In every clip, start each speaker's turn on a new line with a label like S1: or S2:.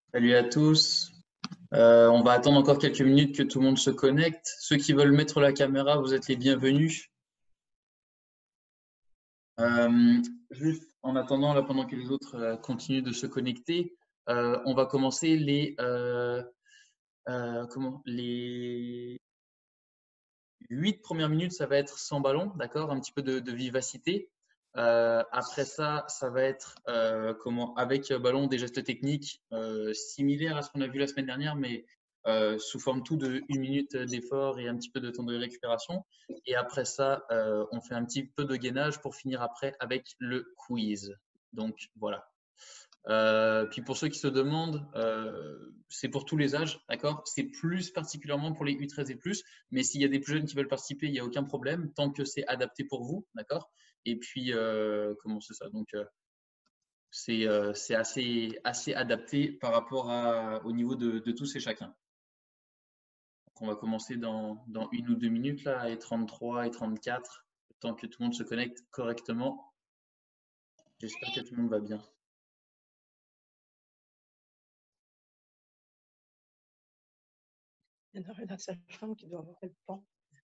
S1: Salut à tous. On va attendre encore quelques minutes que tout le monde se connecte. Ceux qui veulent mettre la caméra, vous êtes les bienvenus. Juste en attendant, là, pendant que les autres continuent de se connecter, on va commencer les 8 premières minutes, ça va être sans ballon, d'accord, un petit peu de vivacité. Après ça, ça va être avec ballon des gestes techniques similaires à ce qu'on a vu la semaine dernière, mais sous forme tout de 1 minute d'effort et un petit peu de temps de récupération. Et après ça, on fait un petit peu de gainage pour finir après avec le quiz. Donc voilà. Puis pour ceux qui se demandent, c'est pour tous les âges, d'accord? C'est plus particulièrement pour les U13 et plus, mais s'il y a des plus jeunes qui veulent participer, il n'y a aucun problème, tant que c'est adapté pour vous, d'accord? Et puis, comment c'est ça? Donc, c'est assez adapté par rapport au niveau de tous et chacun. Donc, on va commencer dans 1 ou 2 minutes, là, et 33 et 34, tant que tout le monde se connecte correctement. J'espère que tout le monde va bien.
S2: Il y en a la sage-femme qui doit avoir le plan.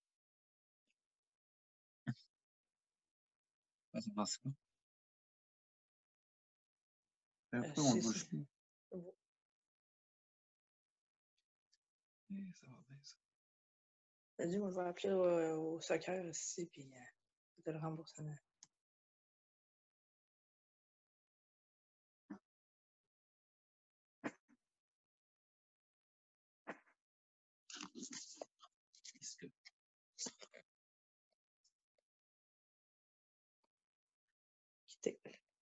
S3: Ça passe quoi?
S2: Après,
S3: on bouge plus. Ça va bien, ça.
S2: Vas-y, moi, je vais appeler au soccer ici, puis de le remboursement. Quitter.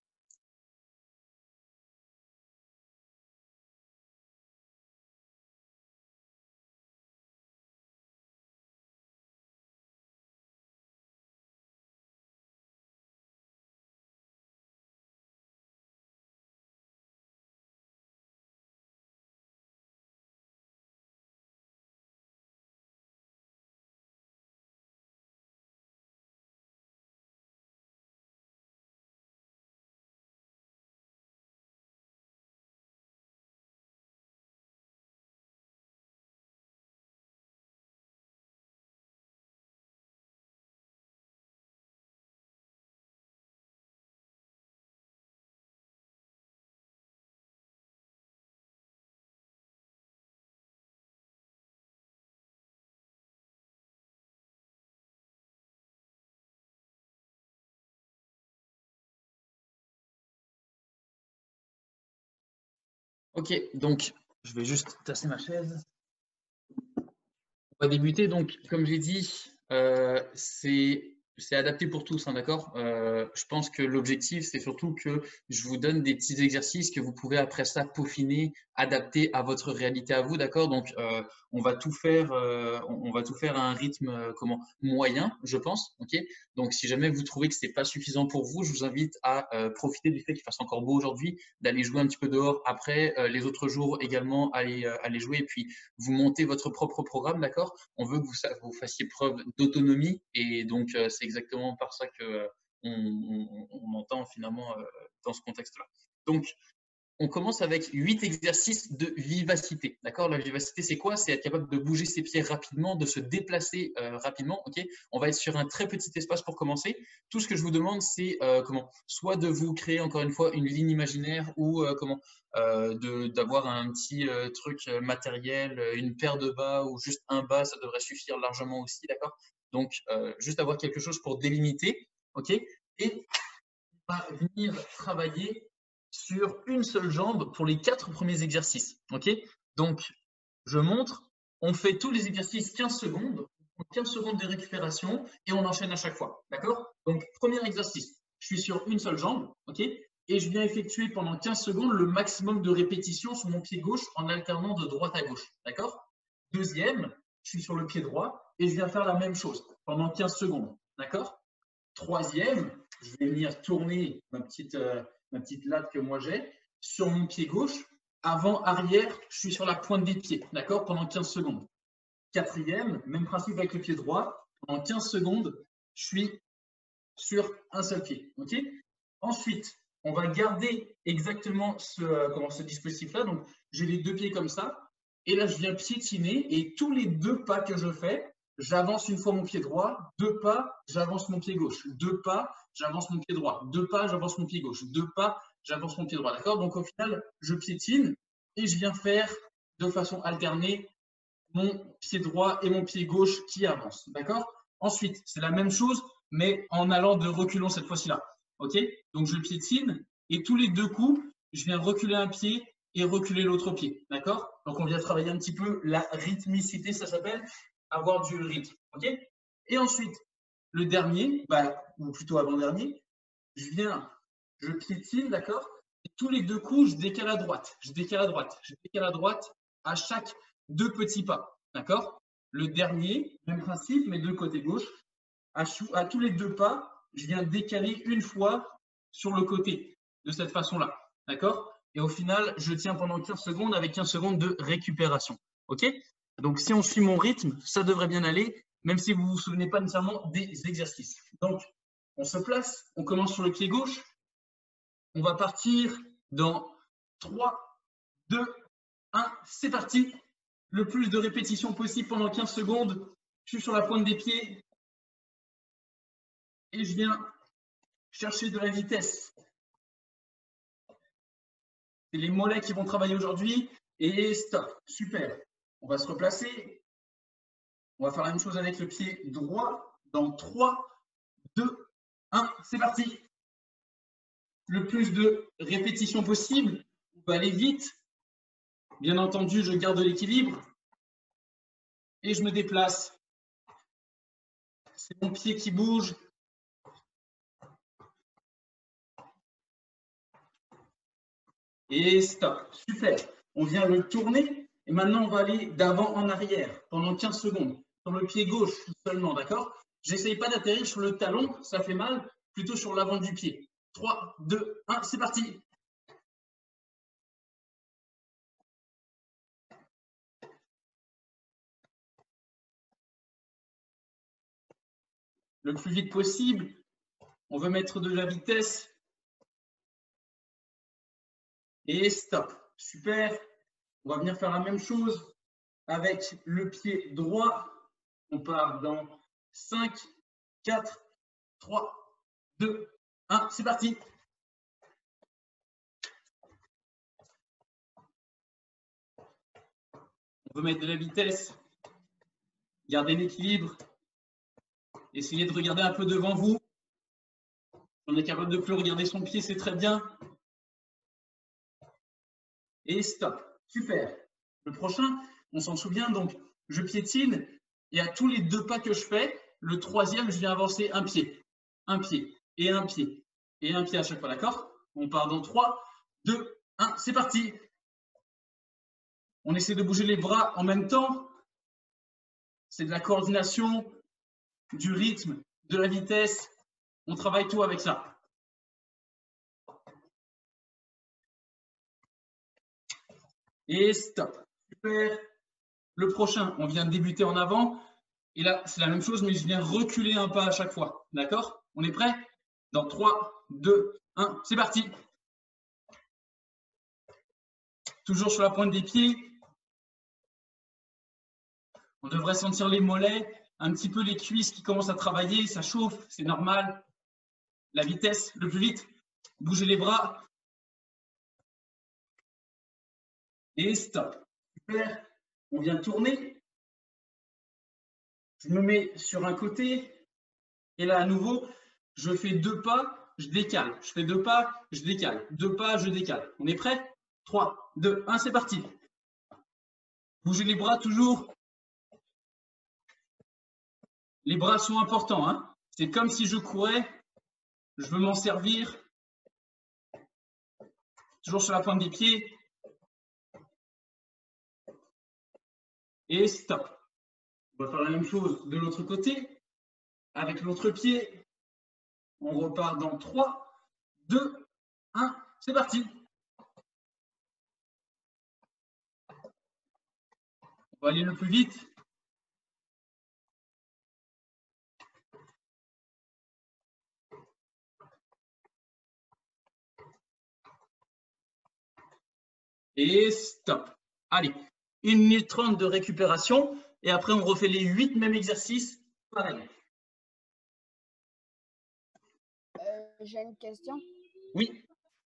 S1: Ok, donc je vais juste tasser ma chaise. On va débuter. Donc, comme j'ai dit, c'est adapté pour tous, hein, d'accord? Je pense que l'objectif, c'est surtout que je vous donne des petits exercices que vous pouvez après ça peaufiner, adapter à votre réalité à vous, d'accord? Donc, on va tout faire, on va tout faire à un rythme moyen, je pense, ok? Donc, si jamais vous trouvez que c'est pas suffisant pour vous, je vous invite à profiter du fait qu'il fasse encore beau aujourd'hui, d'aller jouer un petit peu dehors après, les autres jours également, aller jouer et puis vous montez votre propre programme, d'accord? On veut que vous fassiez preuve d'autonomie et donc c'est exactement par ça que on entend finalement dans ce contexte-là. Donc, on commence avec 8 exercices de vivacité. D'accord? La vivacité, c'est quoi? C'est être capable de bouger ses pieds rapidement, de se déplacer rapidement. Ok? On va être sur un très petit espace pour commencer. Tout ce que je vous demande, c'est soit de vous créer encore une fois une ligne imaginaire ou d'avoir un petit truc matériel, une paire de bas ou juste un bas, ça devrait suffire largement aussi. D'accord? Donc, juste avoir quelque chose pour délimiter. Ok? Et on va venir travailler sur une seule jambe pour les 4 premiers exercices. Ok? Donc, je montre, on fait tous les exercices 15 secondes, 15 secondes de récupération et on enchaîne à chaque fois. D'accord? Donc, premier exercice, je suis sur une seule jambe, ok? Et je viens effectuer pendant 15 secondes le maximum de répétitions sur mon pied gauche en alternant de droite à gauche. D'accord? Deuxième, je suis sur le pied droit et je viens faire la même chose pendant 15 secondes. D'accord? Troisième, je vais venir tourner ma petite latte que moi j'ai sur mon pied gauche. Avant, arrière, je suis sur la pointe des pieds, d'accord, pendant 15 secondes. Quatrième, même principe avec le pied droit. Pendant 15 secondes, je suis sur un seul pied. Ok? Ensuite, on va garder exactement ce dispositif-là. Donc, j'ai les deux pieds comme ça. Et là, je viens piétiner. Et tous les deux pas que je fais, j'avance une fois mon pied droit. 2 pas, j'avance mon pied gauche. 2 pas, j'avance mon pied droit. 2 pas, j'avance mon pied gauche. 2 pas, j'avance mon pied droit. D'accord? Donc, au final, je piétine et je viens faire de façon alternée mon pied droit et mon pied gauche qui avancent. D'accord? Ensuite, c'est la même chose, mais en allant de reculons cette fois-ci-là. OK? Donc, je piétine et tous les deux coups, je viens reculer un pied et reculer l'autre pied. D'accord? Donc, on vient travailler un petit peu la rythmicité, ça s'appelle avoir du rythme. OK? Et ensuite, le dernier, ou plutôt avant-dernier, je piétine, d'accord? Et tous les deux coups, je décale à droite, je décale à droite, je décale à droite à chaque 2 petits pas. D'accord? Le dernier, même principe, mais de côté gauche. À tous les 2 pas, je viens décaler une fois sur le côté, de cette façon-là. D'accord? Et au final, je tiens pendant 15 secondes avec 15 secondes de récupération. OK? Donc, si on suit mon rythme, ça devrait bien aller, même si vous ne vous souvenez pas nécessairement des exercices. Donc, on se place, on commence sur le pied gauche. On va partir dans 3, 2, 1, c'est parti. Le plus de répétitions possible pendant 15 secondes. Je suis sur la pointe des pieds et je viens chercher de la vitesse. C'est les mollets qui vont travailler aujourd'hui. Et stop, super. On va se replacer. On va faire la même chose avec le pied droit dans 3, 2, 1, c'est parti. Le plus de répétitions possible. On va aller vite. Bien entendu, je garde l'équilibre. Et je me déplace. C'est mon pied qui bouge. Et stop. Super. On vient le tourner. Et maintenant, on va aller d'avant en arrière pendant 15 secondes. Sur le pied gauche seulement, d'accord? J'essaye pas d'atterrir sur le talon, ça fait mal. Plutôt sur l'avant du pied. 3, 2, 1, c'est parti. Le plus vite possible. On veut mettre de la vitesse. Et stop. Super. On va venir faire la même chose avec le pied droit. On part dans 5, 4, 3, 2, 1. C'est parti. On veut mettre de la vitesse. Gardez l'équilibre. Essayez de regarder un peu devant vous. On est capable de plus regarder son pied, c'est très bien. Et stop. Super. Le prochain, on s'en souvient, donc je piétine et à tous les 2 pas que je fais, le troisième, je viens avancer un pied et un pied et un pied à chaque fois, d'accord? On part dans 3, 2, 1, c'est parti. On essaie de bouger les bras en même temps. C'est de la coordination, du rythme, de la vitesse. On travaille tout avec ça. Et stop. Super. Le prochain, on vient de débuter en avant. Et là, c'est la même chose, mais je viens reculer un pas à chaque fois. D'accord? On est prêt? Dans 3, 2, 1, c'est parti. Toujours sur la pointe des pieds. On devrait sentir les mollets, un petit peu les cuisses qui commencent à travailler. Ça chauffe, c'est normal. La vitesse, le plus vite. Bougez les bras. Et stop. Super. On vient tourner. Je me mets sur un côté. Et là, à nouveau, je fais 2 pas, je décale. Je fais 2 pas, je décale. 2 pas, je décale. On est prêt? 3, 2, 1, c'est parti. Bougez les bras toujours. Les bras sont importants, hein. C'est comme si je courais. Je veux m'en servir. Toujours sur la pointe des pieds. Et stop. On va faire la même chose de l'autre côté. Avec l'autre pied. On repart dans 3, 2, 1. C'est parti. On va aller le plus vite. Et stop. Allez, 1 minute 30 de récupération. Et après, on refait les 8 mêmes exercices. Pareil.
S3: J'ai une question.
S1: Oui.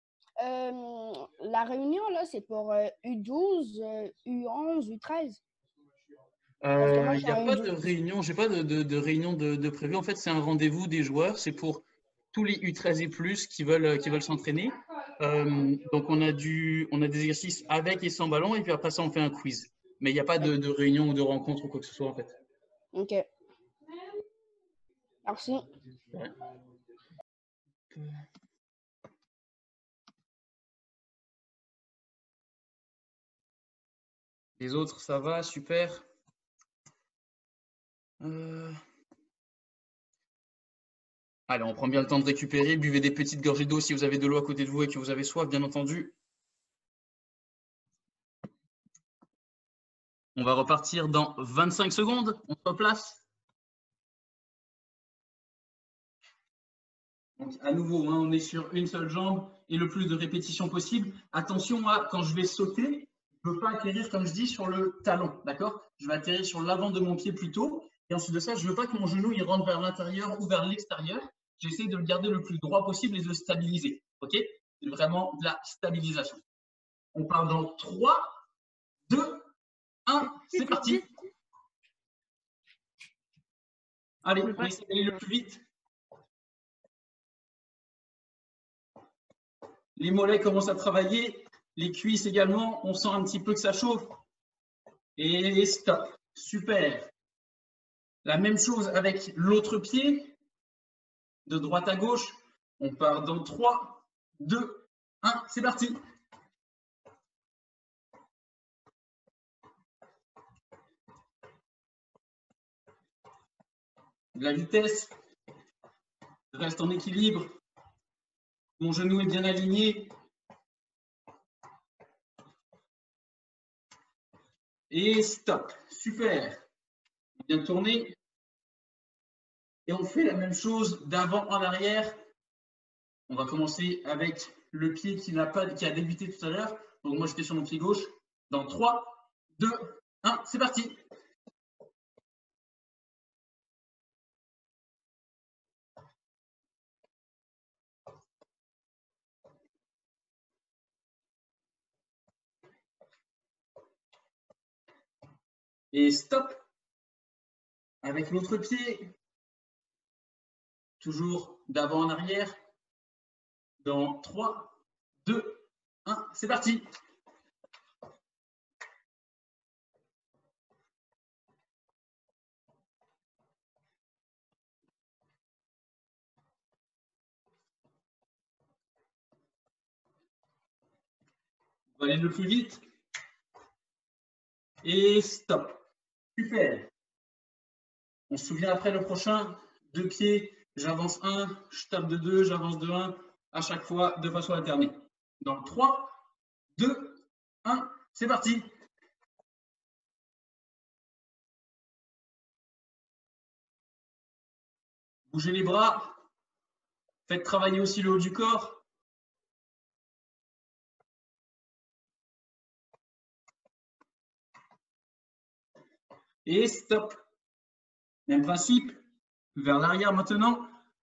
S3: La réunion, là, c'est pour U12, U11, U13?
S1: Il n'y a pas de réunion, j'ai pas de réunion de prévu. En fait, c'est un rendez-vous des joueurs. C'est pour tous les U13 et plus qui veulent s'entraîner. Donc, on a des exercices avec et sans ballon. Et puis après ça, on fait un quiz. Mais il n'y a pas de réunion ou de rencontre ou quoi que ce soit, en fait.
S3: Ok. Merci.
S1: Ouais. Les autres, ça va, super. Allez, on prend bien le temps de récupérer. Buvez des petites gorgées d'eau si vous avez de l'eau à côté de vous et que vous avez soif, bien entendu. On va repartir dans 25 secondes. On se replace. Donc, à nouveau, hein, on est sur une seule jambe et le plus de répétitions possible. Attention à, quand je vais sauter, je ne veux pas atterrir, comme je dis, sur le talon, d'accord? Je vais atterrir sur l'avant de mon pied plutôt. Et ensuite de ça, je ne veux pas que mon genou il rentre vers l'intérieur ou vers l'extérieur. J'essaie de le garder le plus droit possible et de le stabiliser, ok? C'est vraiment de la stabilisation. On part dans 3, 2, 1, c'est parti. Allez, on essaie d'aller le plus vite. Les mollets commencent à travailler, les cuisses également, on sent un petit peu que ça chauffe. Et stop, super. La même chose avec l'autre pied, de droite à gauche. On part dans 3, 2, 1, c'est parti. De la vitesse, reste en équilibre. Mon genou est bien aligné. Et stop, super. On vient de tourner. Et on fait la même chose d'avant en arrière. On va commencer avec le pied qui a débuté tout à l'heure. Donc moi, j'étais sur mon pied gauche. Dans 3, 2, 1, c'est parti. Et stop. Avec l'autre pied. Toujours d'avant en arrière. Dans 3, 2, 1, c'est parti. On va aller le plus vite. Et stop. Super. On se souvient après le prochain. 2 pieds, j'avance 1, je tape de 2, j'avance de 1. À chaque fois, de façon alternée. Dans 3, 2, 1, c'est parti. Bougez les bras. Faites travailler aussi le haut du corps. Et stop. Même principe. Vers l'arrière maintenant.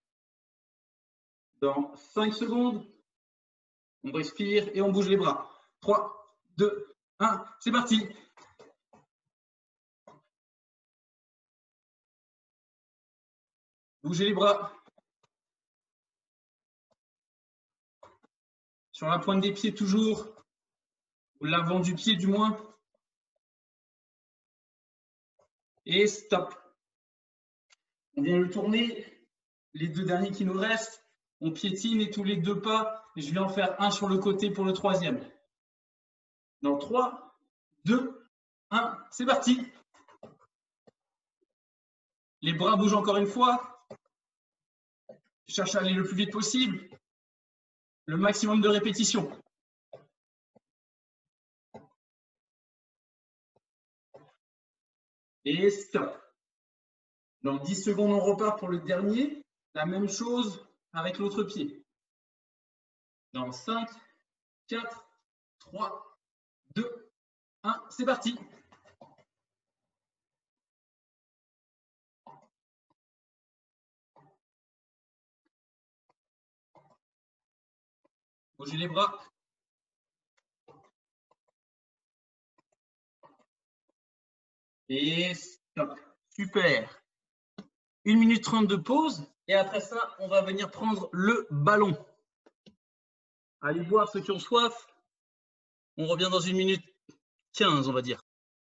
S1: Dans 5 secondes. On respire et on bouge les bras. 3, 2, 1, c'est parti. Bougez les bras. Sur la pointe des pieds toujours. L'avant du pied du moins. Et stop. On vient le tourner. Les 2 derniers qui nous restent. On piétine et tous les 2 pas, je vais en faire un sur le côté pour le 3e. Dans 3, 2, 1, c'est parti. Les bras bougent encore une fois. Je cherche à aller le plus vite possible. Le maximum de répétitions. Et stop. Dans 10 secondes, on repart pour le dernier. La même chose avec l'autre pied. Dans 5, 4, 3, 2, 1, c'est parti. Bougez les bras. Et stop. Super. 1 minute 30 de pause. Et après ça, on va venir prendre le ballon. Allez boire ceux qui ont soif. On revient dans 1 minute 15, on va dire.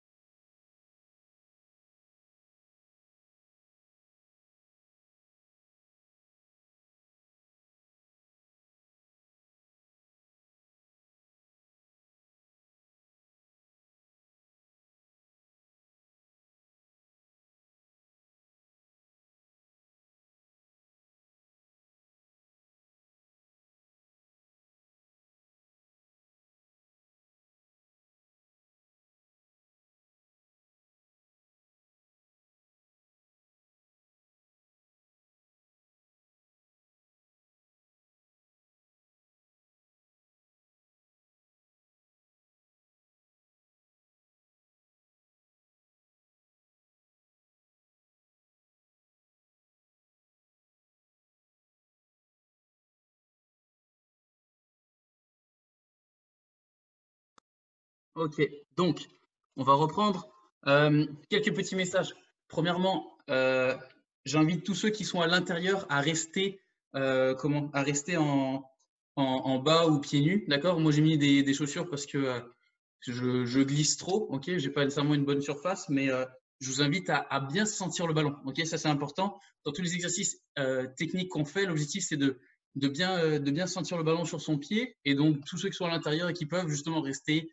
S1: Ok, donc on va reprendre quelques petits messages. Premièrement, j'invite tous ceux qui sont à l'intérieur à rester, à rester en bas ou pieds nus, d'accord? Moi j'ai mis des chaussures parce que je glisse trop, ok? J'ai pas nécessairement une bonne surface, mais je vous invite à bien sentir le ballon, ok? Ça c'est important. Dans tous les exercices techniques qu'on fait, l'objectif c'est de bien sentir le ballon sur son pied, et donc tous ceux qui sont à l'intérieur et qui peuvent justement rester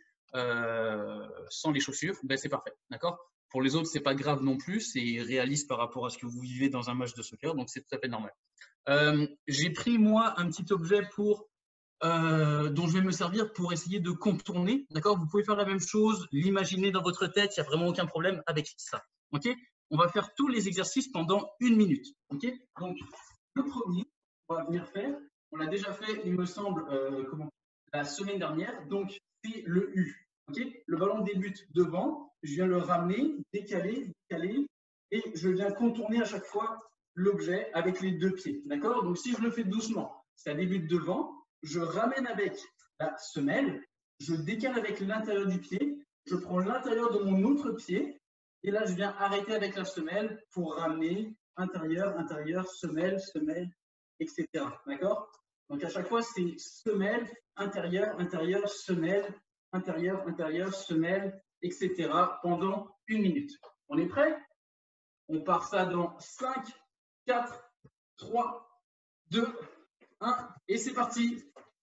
S1: sans les chaussures, ben c'est parfait, d'accord? Pour les autres, c'est pas grave non plus, c'est réaliste par rapport à ce que vous vivez dans un match de soccer, donc c'est tout à fait normal. J'ai pris moi un petit objet dont je vais me servir pour essayer de contourner, d'accord? Vous pouvez faire la même chose, l'imaginer dans votre tête, il n'y a vraiment aucun problème avec ça, ok? On va faire tous les exercices pendant 1 minute, ok? Donc, le premier, on va venir faire, on l'a déjà fait, il me semble, la semaine dernière, donc c'est le U, ok? Le ballon débute devant, je viens le ramener, décaler, et je viens contourner à chaque fois l'objet avec les 2 pieds, d'accord? Donc, si je le fais doucement, ça débute devant, je ramène avec la semelle, je décale avec l'intérieur du pied, je prends l'intérieur de mon autre pied, et là, je viens arrêter avec la semelle pour ramener intérieur, intérieur, semelle, semelle, etc. D'accord? Donc, à chaque fois, c'est semelle, intérieur, intérieur, semelle, intérieur, intérieur, semelle, etc. pendant 1 minute. On est prêt? On part ça dans 5, 4, 3, 2, 1, et c'est parti.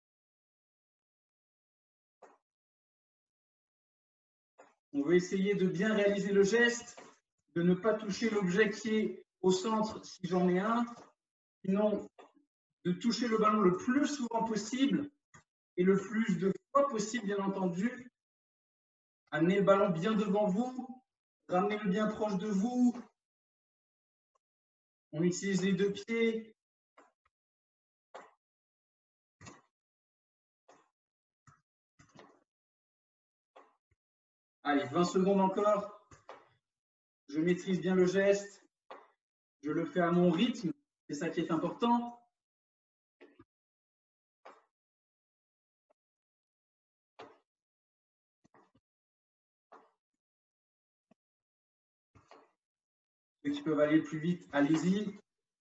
S1: On va essayer de bien réaliser le geste, de ne pas toucher l'objet qui est au centre si j'en ai un, sinon de toucher le ballon le plus souvent possible et le plus de fois possible, bien entendu. Amenez le ballon bien devant vous, ramenez-le bien proche de vous. On utilise les 2 pieds. Allez, 20 secondes encore. Je maîtrise bien le geste. Je le fais à mon rythme. C'est ça qui est important. Ceux qui peuvent aller plus vite, allez-y.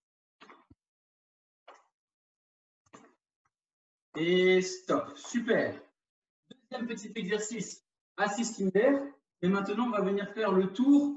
S1: Et stop. Super. Deuxième petit exercice, assis Kinder. Et maintenant, on va venir faire le tour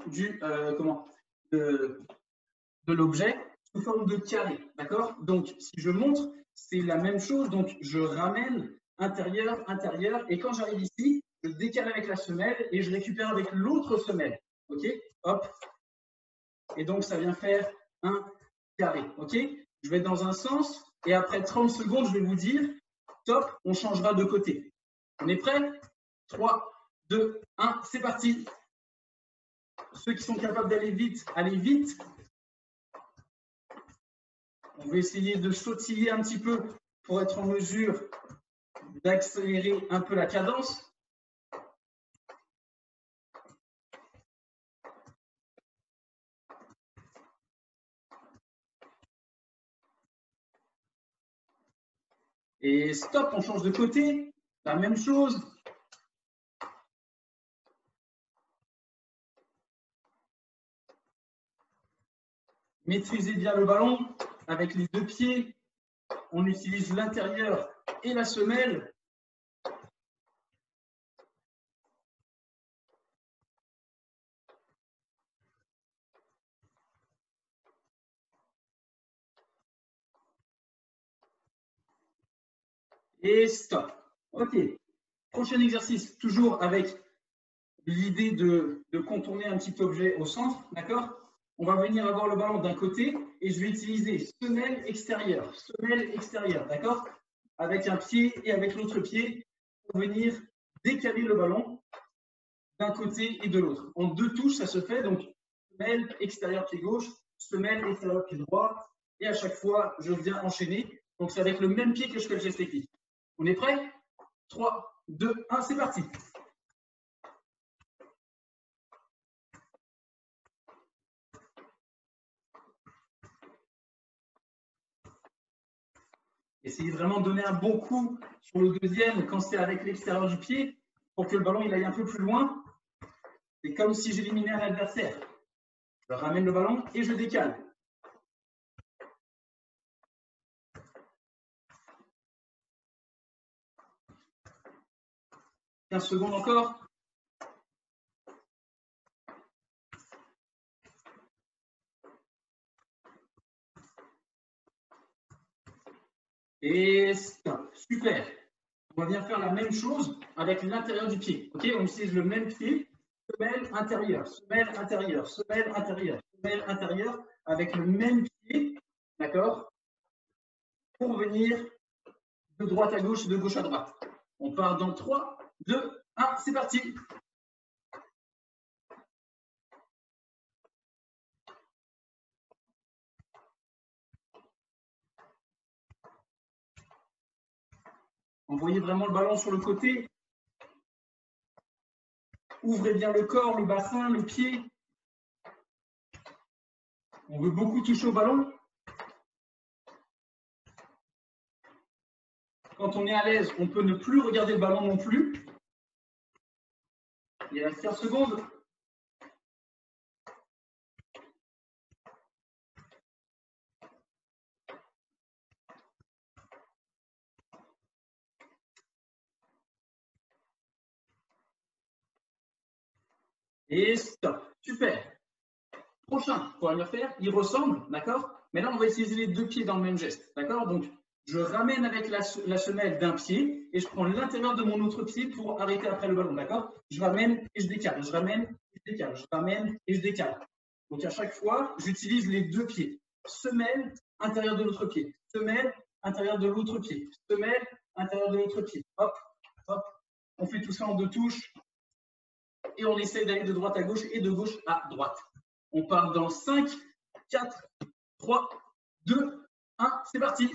S1: de l'objet sous forme de carré. D'accord? Donc, si je montre, c'est la même chose. Donc, je ramène intérieur, intérieur. Et quand j'arrive ici, je décale avec la semelle et je récupère avec l'autre semelle. OK? Hop. Et donc, ça vient faire un carré. OK? Je vais dans un sens et après 30 secondes, je vais vous dire, top, on changera de côté. On est prêt? 3, 2, 1, c'est parti. Ceux qui sont capables d'aller vite, allez vite. On va essayer de sautiller un petit peu pour être en mesure d'accélérer un peu la cadence.
S4: Et stop, on change de côté. La même chose. Maîtrisez bien le ballon avec les deux pieds. On utilise l'intérieur et la semelle. Et stop. OK. Prochain exercice, toujours avec l'idée de contourner un petit objet au centre. D'accord? On va venir avoir le ballon d'un côté et je vais utiliser semelle extérieure. Semelle extérieure. D'accord? Avec un pied et avec l'autre pied pour venir décaler le ballon d'un côté et de l'autre. En deux touches, ça se fait. Donc, semelle extérieure pied gauche, semelle extérieure pied droit. Et à chaque fois, je viens enchaîner. Donc, c'est avec le même pied que je fais le geste technique. On est prêt? 3, 2, 1, c'est parti. Essayez vraiment de donner un bon coup sur le deuxième quand c'est avec l'extérieur du pied pour que le ballon il aille un peu plus loin. C'est comme si j'éliminais un adversaire. Je ramène le ballon et je décale. « 15 secondes encore. Et stop. Super. On va venir faire la même chose avec l'intérieur du pied. Ok, on utilise le même pied. Semelle intérieure, semelle intérieure, semelle intérieure, semelle intérieure avec le même pied. D'accord? Pour venir de droite à gauche et de gauche à droite. On part dans 3, 2, 1, c'est parti. Envoyez vraiment le ballon sur le côté. Ouvrez bien le corps, le bassin, le pied. On veut beaucoup toucher au ballon. Quand on est à l'aise, on peut ne plus regarder le ballon non plus. Il reste 15 secondes. Et stop. Super. Prochain qu'on va venir faire, il ressemble, d'accord? Mais là, on va utiliser les deux pieds dans le même geste, d'accord? Donc, je ramène avec la semelle d'un pied et je prends l'intérieur de mon autre pied pour arrêter après le ballon, d'accord? Je ramène et je décale, je ramène et je décale, je ramène et je décale. Donc, à chaque fois, j'utilise les deux pieds. Semelle, intérieur de l'autre pied. Semelle, intérieur de l'autre pied. Semelle, intérieur de l'autre pied. Hop, hop. On fait tout ça en deux touches et on essaye d'aller de droite à gauche et de gauche à droite. On part dans 5, 4, 3, 2, 1, c'est parti.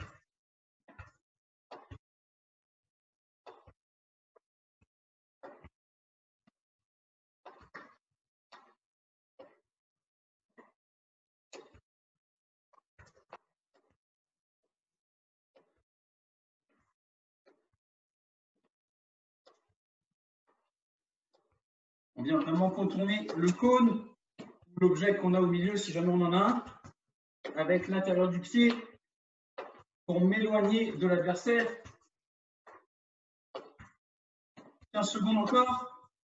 S4: On vient vraiment contourner le cône, l'objet qu'on a au milieu si jamais on en a un, avec l'intérieur du pied pour m'éloigner de l'adversaire. 15 secondes encore.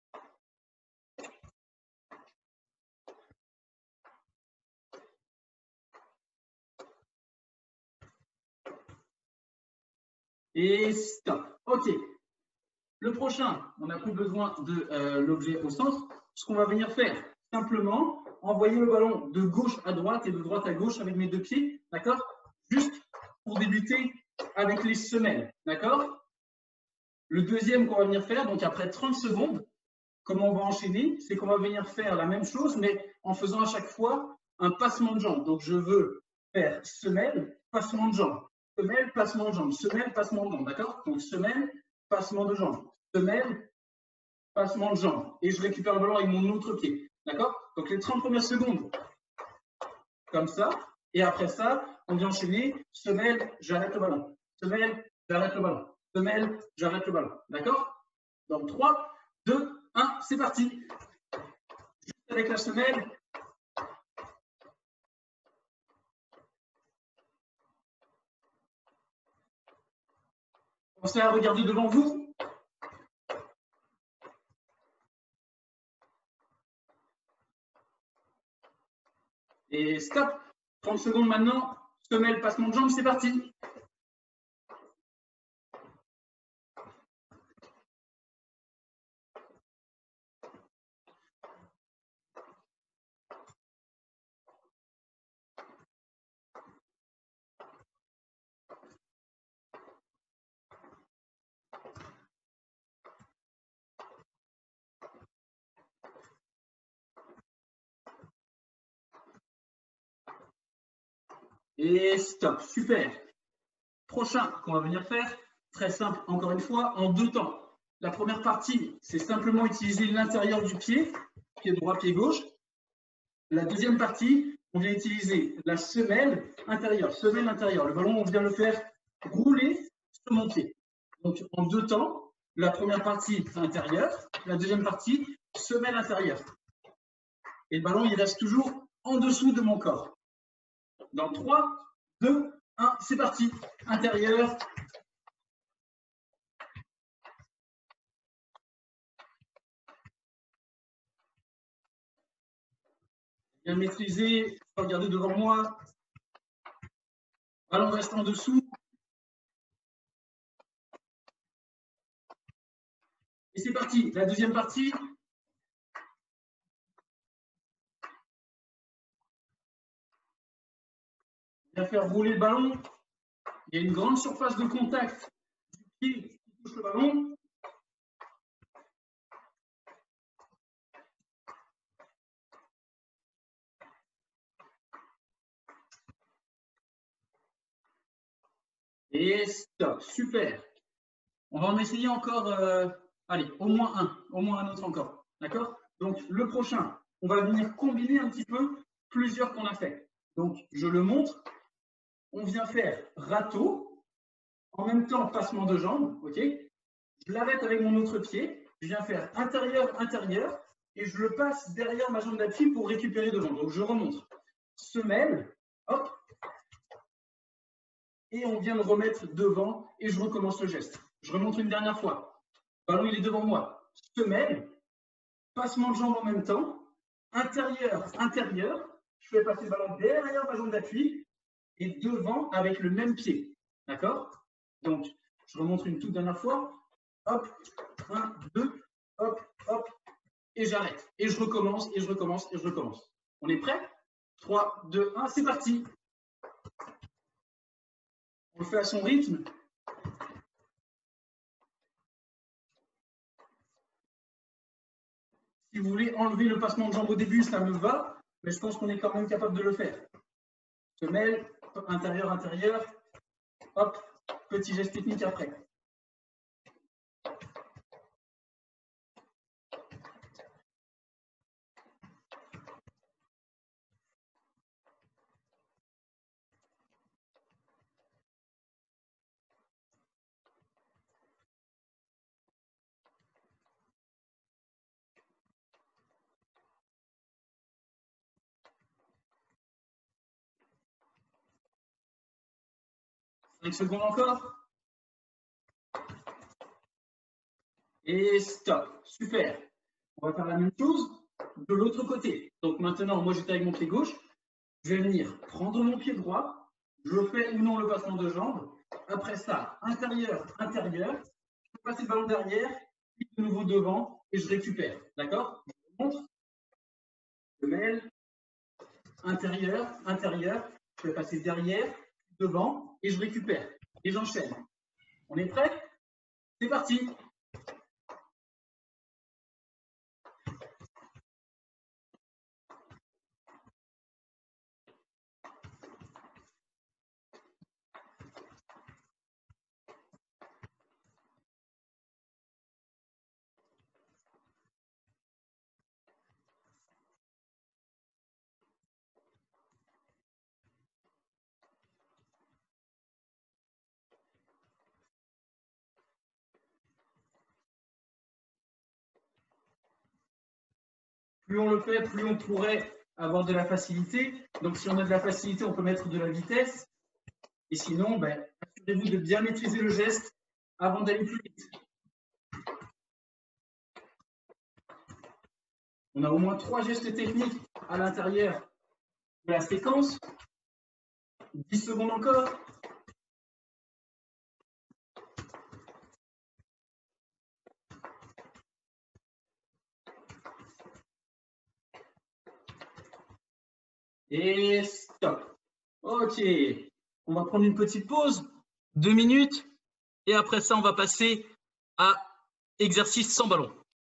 S4: Et stop. OK. Le prochain, on n'a plus besoin de l'objet au centre. Ce qu'on va venir faire, simplement, envoyer le ballon de gauche à droite et de droite à gauche avec mes deux pieds, d'accord? Juste pour débuter avec les semelles, d'accord? Le deuxième qu'on va venir faire, donc après 30 secondes, comment on va enchaîner, c'est qu'on va venir faire la même chose, mais en faisant à chaque fois un passement de jambe. Donc, je veux faire semelle, passement de jambe, semelle, passement de jambe, semelle, passement de jambe, d'accord? Donc, semelle, passement de jambe, semelle, passement de jambe. Et je récupère le ballon avec mon autre pied, d'accord? Donc, les 30 premières secondes, comme ça. Et après ça, on vient enchaîner, semelle, j'arrête le ballon. Semelle, j'arrête le ballon. Semelle, j'arrête le ballon. D'accord? Donc 3, 2, 1, c'est parti. Juste avec la semelle. Pensez à regarder devant vous. Et stop. 30 secondes maintenant. Semelle, passement de jambe, c'est parti. Et stop. Super. Prochain qu'on va venir faire, très simple encore une fois, en 2 temps. La première partie, c'est simplement utiliser l'intérieur du pied droit, pied gauche. La deuxième partie, on vient utiliser la semelle intérieure. Semelle intérieure. Le ballon, on vient le faire rouler sur mon pied. Donc en 2 temps, la première partie intérieure, la deuxième partie semelle intérieure. Et le ballon, il reste toujours en dessous de mon corps. Dans 3, 2, 1, c'est parti. Intérieur. Bien maîtrisé. Regardez devant moi. Ballon reste en dessous. Et c'est parti. La deuxième partie. Bien faire rouler le ballon. Il y a une grande surface de contact du pied qui touche le ballon. Et stop, super. On va en essayer encore, allez, au moins un autre encore. D'accord? Donc, le prochain, on va venir combiner un petit peu plusieurs qu'on a fait. Donc, je le montre. On vient faire râteau, en même temps passement de jambe, ok? Je l'arrête avec mon autre pied, je viens faire intérieur, intérieur, et je le passe derrière ma jambe d'appui pour récupérer devant. Donc, je remonte. Semelle, hop, et on vient le remettre devant et je recommence le geste. Je remonte une dernière fois. Ballon, il est devant moi. Semelle, passement de jambe en même temps, intérieur, intérieur. Je fais passer le ballon derrière ma jambe d'appui et devant avec le même pied. D'accord? Donc, je remonte une toute dernière fois. Hop, 1, 2, hop, hop, et j'arrête. Et je recommence, et je recommence, et je recommence. On est prêt? 3, 2, 1, c'est parti. On le fait à son rythme. Si vous voulez enlever le passement de jambe au début, ça me va, mais je pense qu'on est quand même capable de le faire. Semelle, intérieur, intérieur, hop, petit geste technique après. Cinq secondes encore. Et stop. Super. On va faire la même chose de l'autre côté. Donc maintenant, moi j'étais avec mon pied gauche. Je vais venir prendre mon pied droit. Je fais ou non le passement de jambe. Après ça, intérieur, intérieur. Je passe le ballon derrière, puis de nouveau devant et je récupère. D'accord? Je montre. Semelle, intérieur, intérieur. Je vais passer derrière, devant et je récupère. Et j'enchaîne. On est prêt? C'est parti! Plus on le fait, plus on pourrait avoir de la facilité. Donc, si on a de la facilité, on peut mettre de la vitesse. Et sinon, ben, assurez-vous de bien maîtriser le geste avant d'aller plus vite. On a au moins 3 gestes techniques à l'intérieur de la séquence. 10 secondes encore. Et stop. Ok. On va prendre une petite pause, 2 minutes. Et après ça, on va passer à exercice sans ballon.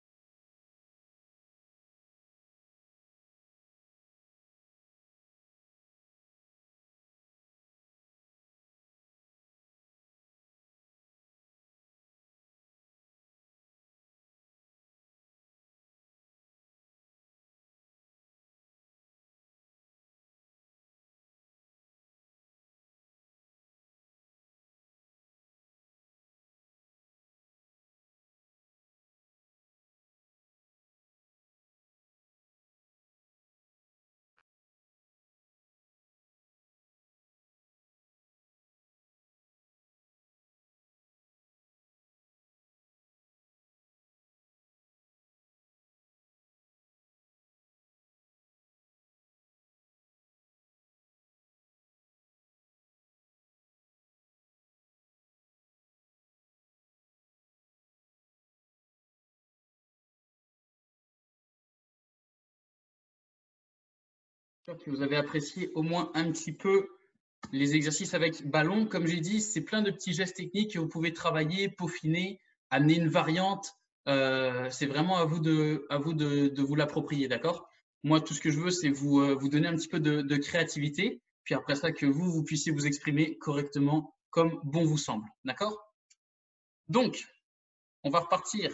S4: J'espère que vous avez apprécié au moins un petit peu les exercices avec ballon. Comme j'ai dit, c'est plein de petits gestes techniques que vous pouvez travailler, peaufiner, amener une variante. C'est vraiment à vous de vous l'approprier, d'accord? Moi, tout ce que je veux, c'est vous donner un petit peu de créativité, puis après ça, que vous puissiez vous exprimer correctement comme bon vous semble, d'accord? Donc, on va repartir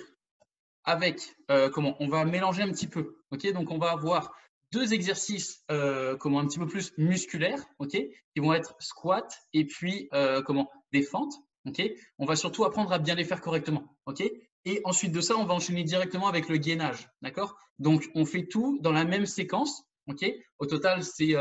S4: avec, on va mélanger un petit peu, ok? Donc, on va avoir 2 exercices un petit peu plus musculaires, ok, qui vont être squat et puis des fentes, ok. On va surtout apprendre à bien les faire correctement, ok. Et ensuite de ça, on va enchaîner directement avec le gainage, d'accord. Donc on fait tout dans la même séquence, ok. Au total, c'est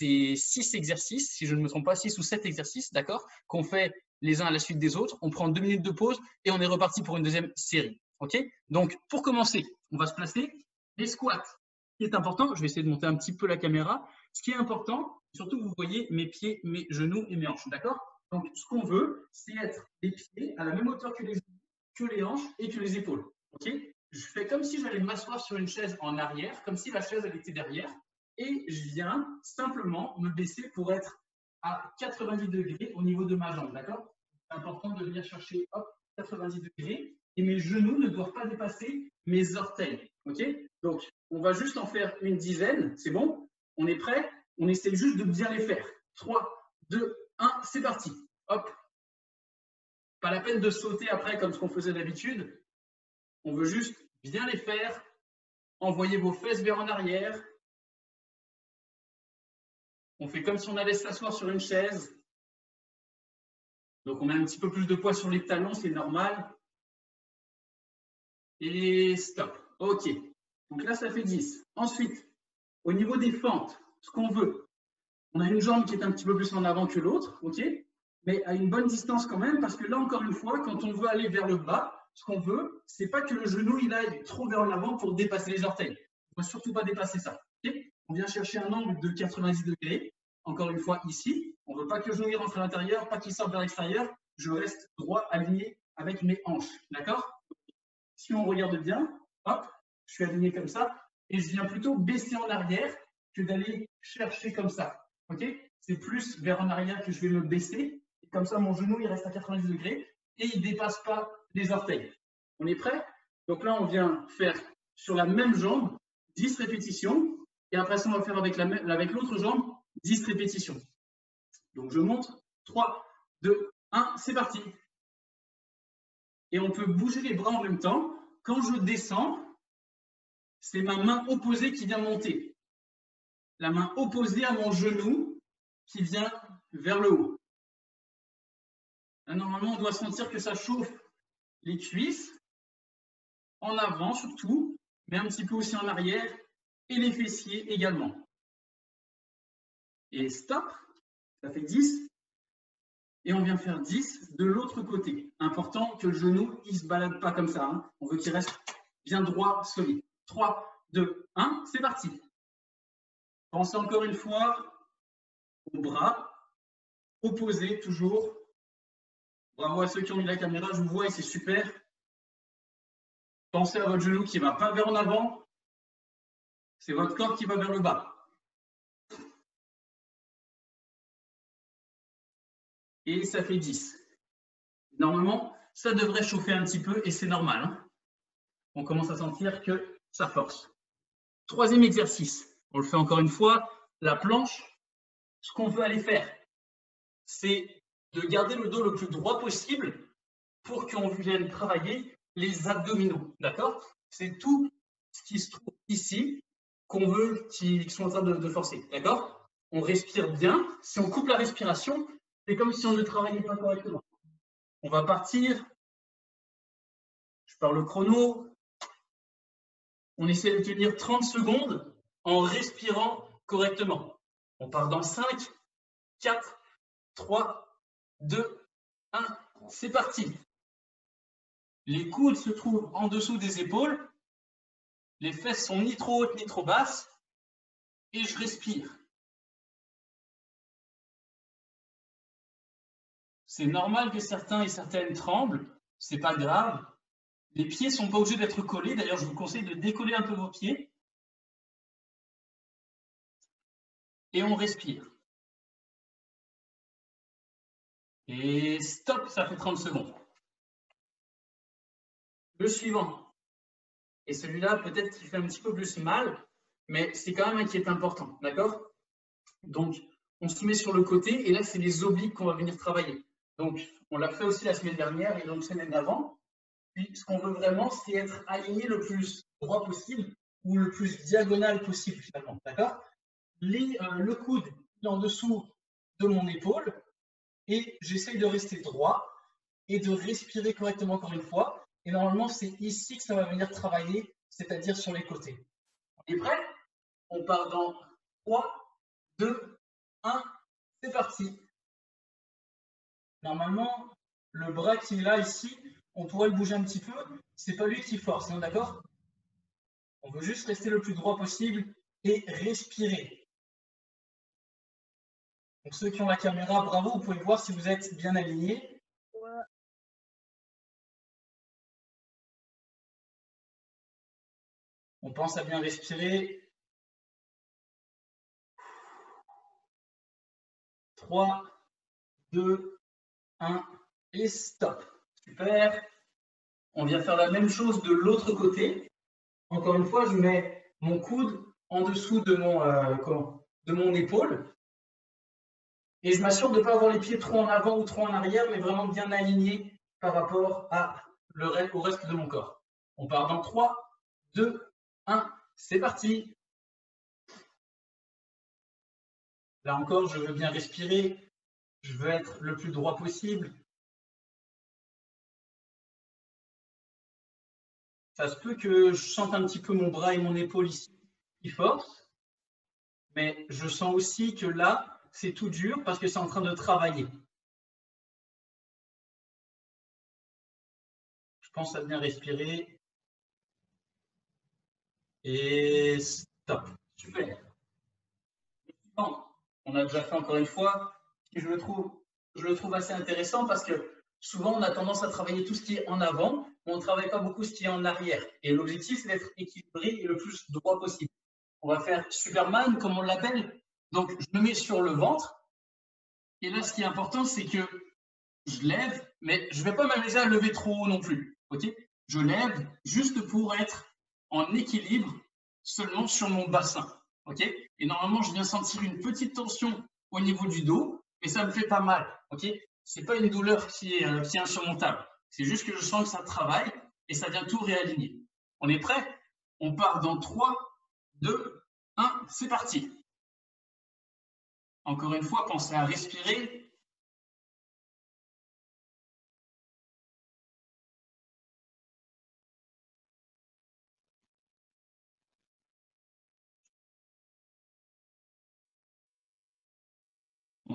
S4: 6 exercices, si je ne me trompe pas, 6 ou 7 exercices, d'accord, qu'on fait les uns à la suite des autres. On prend 2 minutes de pause et on est reparti pour une deuxième série, ok. Donc pour commencer, on va se placer les squats. Ce qui est important, je vais essayer de monter un petit peu la caméra. Ce qui est important, surtout que vous voyez mes pieds, mes genoux et mes hanches, d'accord? Donc, ce qu'on veut, c'est être les pieds à la même hauteur que les genoux, que les hanches et que les épaules, ok? Je fais comme si j'allais m'asseoir sur une chaise en arrière, comme si la chaise elle était derrière, et je viens simplement me baisser pour être à 90 degrés au niveau de ma jambe, d'accord? C'est important de venir chercher, hop, 90 degrés, et mes genoux ne doivent pas dépasser mes orteils, ok? Donc, on va juste en faire une dizaine, c'est bon? On est prêt? On essaie juste de bien les faire. 3, 2, 1, c'est parti. Hop. Pas la peine de sauter après comme ce qu'on faisait d'habitude. On veut juste bien les faire. Envoyez vos fesses vers en arrière. On fait comme si on allait s'asseoir sur une chaise. Donc, on met un petit peu plus de poids sur les talons, c'est normal. Et stop. OK. Donc là, ça fait 10. Ensuite, au niveau des fentes, ce qu'on veut, on a une jambe qui est un petit peu plus en avant que l'autre, ok, mais à une bonne distance quand même, parce que là, encore une fois, quand on veut aller vers le bas, ce qu'on veut, c'est pas que le genou il aille trop vers l'avant pour dépasser les orteils. On ne va surtout pas dépasser ça. Okay, on vient chercher un angle de 90 degrés. Encore une fois, ici, on ne veut pas que le genou il rentre à l'intérieur, pas qu'il sorte vers l'extérieur. Je reste droit, aligné avec mes hanches. D'accord? Si on regarde bien, hop, je suis aligné comme ça, et je viens plutôt baisser en arrière que d'aller chercher comme ça. Ok, c'est plus vers en arrière que je vais me baisser. Et comme ça, mon genou il reste à 90 degrés et il ne dépasse pas les orteils. On est prêt? Donc là, on vient faire sur la même jambe 10 répétitions. Et après ça, on va faire avec l'autre jambe 10 répétitions. Donc je monte. 3, 2, 1, c'est parti. Et on peut bouger les bras en même temps. Quand je descends, c'est ma main opposée qui vient monter. La main opposée à mon genou qui vient vers le haut. Là, normalement, on doit sentir que ça chauffe les cuisses, en avant surtout, mais un petit peu aussi en arrière. et les fessiers également. Et stop, ça fait 10. Et on vient faire 10 de l'autre côté. Important que le genou, il ne se balade pas comme ça. Hein. On veut qu'il reste bien droit, solide. 3, 2, 1, c'est parti. Pensez encore une fois aux bras opposés, toujours. Bravo à ceux qui ont mis la caméra, je vous vois et c'est super. Pensez à votre genou qui ne va pas vers en avant. C'est votre corps qui va vers le bas. Et ça fait 10. Normalement, ça devrait chauffer un petit peu et c'est normal. Hein. On commence à sentir que ça force. Troisième exercice, on le fait encore une fois, la planche. Ce qu'on veut aller faire, c'est de garder le dos le plus droit possible pour qu'on vienne travailler les abdominaux. D'accord? C'est tout ce qui se trouve ici qu'on veut, qui sont en train de forcer. D'accord? On respire bien. Si on coupe la respiration, c'est comme si on ne travaillait pas correctement. On va partir. Je pars le chrono. On essaie de tenir 30 secondes en respirant correctement. On part dans 5, 4, 3, 2, 1. C'est parti. Les coudes se trouvent en dessous des épaules. Les fesses sont ni trop hautes ni trop basses. Et je respire. C'est normal que certains et certaines tremblent. C'est pas grave. Les pieds ne sont pas obligés d'être collés. D'ailleurs, je vous conseille de décoller un peu vos pieds. Et on respire. Et stop, ça fait 30 secondes. Le suivant. Et celui-là, peut-être qu'il fait un petit peu plus mal, mais c'est quand même un qui est important. D'accord? Donc, on se met sur le côté. Et là, c'est les obliques qu'on va venir travailler. Donc, on l'a fait aussi la semaine dernière et donc semaine d'avant. Puis, ce qu'on veut vraiment, c'est être aligné le plus droit possible ou le plus diagonal possible, finalement. D'accord? Le coude est en dessous de mon épaule et j'essaye de rester droit et de respirer correctement encore une fois. Et normalement, c'est ici que ça va venir travailler, c'est-à-dire sur les côtés. On est prêt? On part dans 3, 2, 1, c'est parti. Normalement, le bras qui est là, ici, on pourrait le bouger un petit peu. C'est pas lui qui force, hein, d'accord? On veut juste rester le plus droit possible et respirer. Donc ceux qui ont la caméra, bravo, vous pouvez voir si vous êtes bien alignés.
S3: Ouais.
S4: On pense à bien respirer. 3, 2, 1 et stop. Super. On vient faire la même chose de l'autre côté. Encore une fois, je mets mon coude en dessous de mon épaule. Et je m'assure de ne pas avoir les pieds trop en avant ou trop en arrière, mais vraiment bien alignés par rapport au reste de mon corps. On part dans 3, 2, 1, c'est parti. Là encore, je veux bien respirer. Je veux être le plus droit possible. Ça se peut que je sente un petit peu mon bras et mon épaule ici qui forcent, mais je sens aussi que là, c'est tout dur parce que c'est en train de travailler. Je pense à bien respirer. Et stop. Super. On a déjà fait encore une fois. Et je le trouve assez intéressant parce que souvent, on a tendance à travailler tout ce qui est en avant, mais on ne travaille pas beaucoup ce qui est en arrière. Et l'objectif, c'est d'être équilibré et le plus droit possible. On va faire Superman, comme on l'appelle. Donc, je me mets sur le ventre. Et là, ce qui est important, c'est que je lève, mais je ne vais pas m'amuser à lever trop haut non plus. Okay? Je lève juste pour être en équilibre seulement sur mon bassin. Okay? Et normalement, je viens sentir une petite tension au niveau du dos, et ça me fait pas mal. Okay? Ce n'est pas une douleur qui est insurmontable. C'est juste que je sens que ça travaille et ça vient tout réaligner. On est prêt? On part dans 3, 2, 1, c'est parti. Encore une fois, pensez à respirer.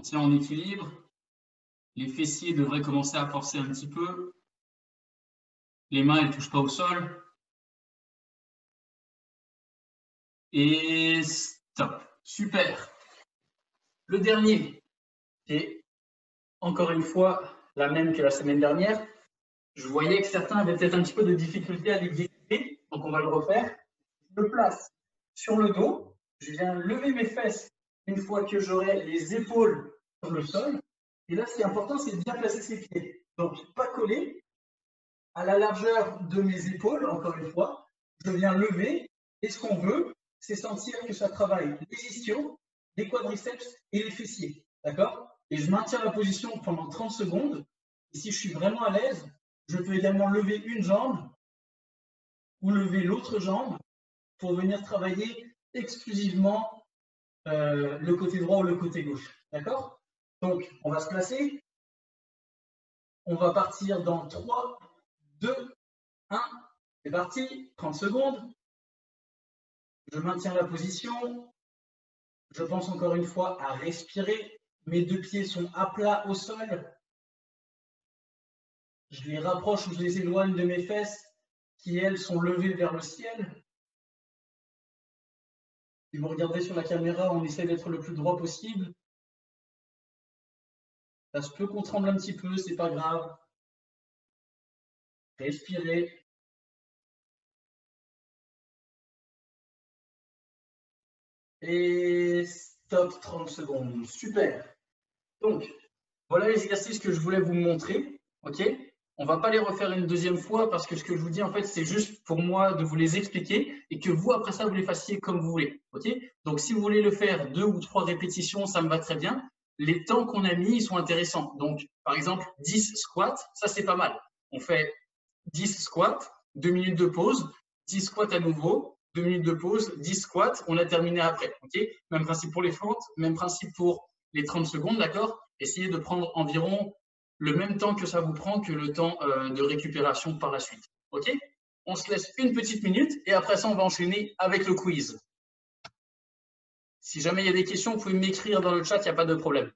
S4: tient en équilibre. Les fessiers devraient commencer à forcer un petit peu. Les mains, elles ne touchent pas au sol. Et stop. Super. Le dernier, c'est encore une fois la même que la semaine dernière. Je voyais que certains avaient peut-être un petit peu de difficulté à l'exécuter, donc on va le refaire. Je me place sur le dos, je viens lever mes fesses une fois que j'aurai les épaules sur le sol. Et là, ce qui est important, c'est de bien placer ses pieds. Donc, pas coller à la largeur de mes épaules, encore une fois. Je viens lever, et ce qu'on veut, c'est sentir que ça travaille les ischios, les quadriceps et les fessiers. D'accord? Et je maintiens la position pendant 30 secondes. Et si je suis vraiment à l'aise, je peux également lever une jambe ou lever l'autre jambe pour venir travailler exclusivement le côté droit ou le côté gauche. D'accord? Donc, on va se placer. On va partir dans 3, 2, 1. C'est parti. 30 secondes. Je maintiens la position. Je pense encore une fois à respirer. Mes deux pieds sont à plat au sol. Je les rapproche ou je les éloigne de mes fesses qui, elles, sont levées vers le ciel. Si vous regardez sur la caméra, on essaie d'être le plus droit possible. Ça se peut qu'on tremble un petit peu, c'est pas grave. Respirez. Et stop, 30 secondes. Super. Donc, voilà les exercices que je voulais vous montrer. OK? On ne va pas les refaire une deuxième fois parce que ce que je vous dis, en fait, c'est juste pour moi de vous les expliquer et que vous, après ça, vous les fassiez comme vous voulez. OK? Donc, si vous voulez le faire 2 ou 3 répétitions, ça me va très bien. Les temps qu'on a mis, ils sont intéressants. Donc, par exemple, 10 squats, ça, c'est pas mal. On fait 10 squats, 2 minutes de pause, 10 squats à nouveau, 2 minutes de pause, 10 squats, on a terminé après. OK? Même principe pour les fentes, même principe pour les 30 secondes, d'accord? Essayez de prendre environ le même temps que ça vous prend que le temps de récupération par la suite. OK? On se laisse une petite minute et après ça, on va enchaîner avec le quiz. Si jamais il y a des questions, vous pouvez m'écrire dans le chat, il n'y a pas de problème.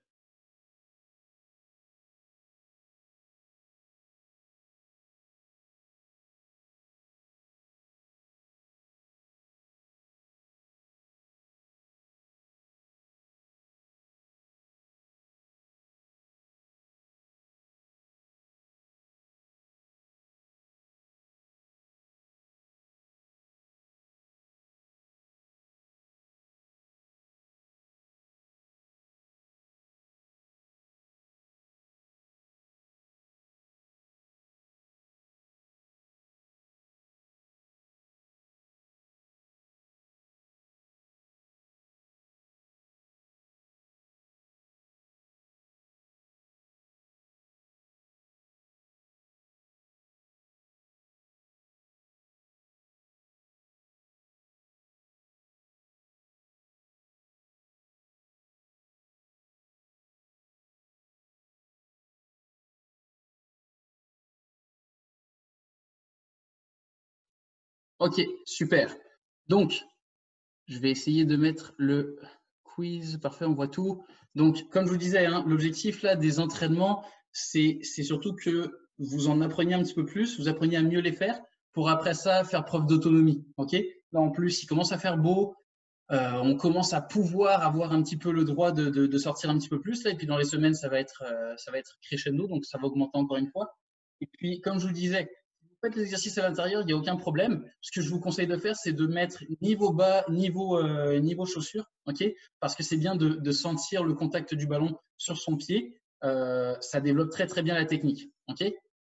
S4: OK, super. Donc, je vais essayer de mettre le quiz. Parfait, on voit tout. Donc, comme je vous disais, hein, l'objectif là des entraînements, c'est surtout que vous en appreniez un petit peu plus, vous appreniez à mieux les faire pour après ça faire preuve d'autonomie. OK? Là, en plus, il commence à faire beau. On commence à pouvoir avoir un petit peu le droit de sortir un petit peu plus là. Et puis, dans les semaines, ça va être crescendo, donc ça va augmenter encore une fois. Et puis, comme je vous le disais, faites l'exercice à l'intérieur, il n'y a aucun problème. Ce que je vous conseille de faire, c'est de mettre niveau bas, niveau chaussures, ok? Parce que c'est bien de sentir le contact du ballon sur son pied. Ça développe très, très bien la technique, ok?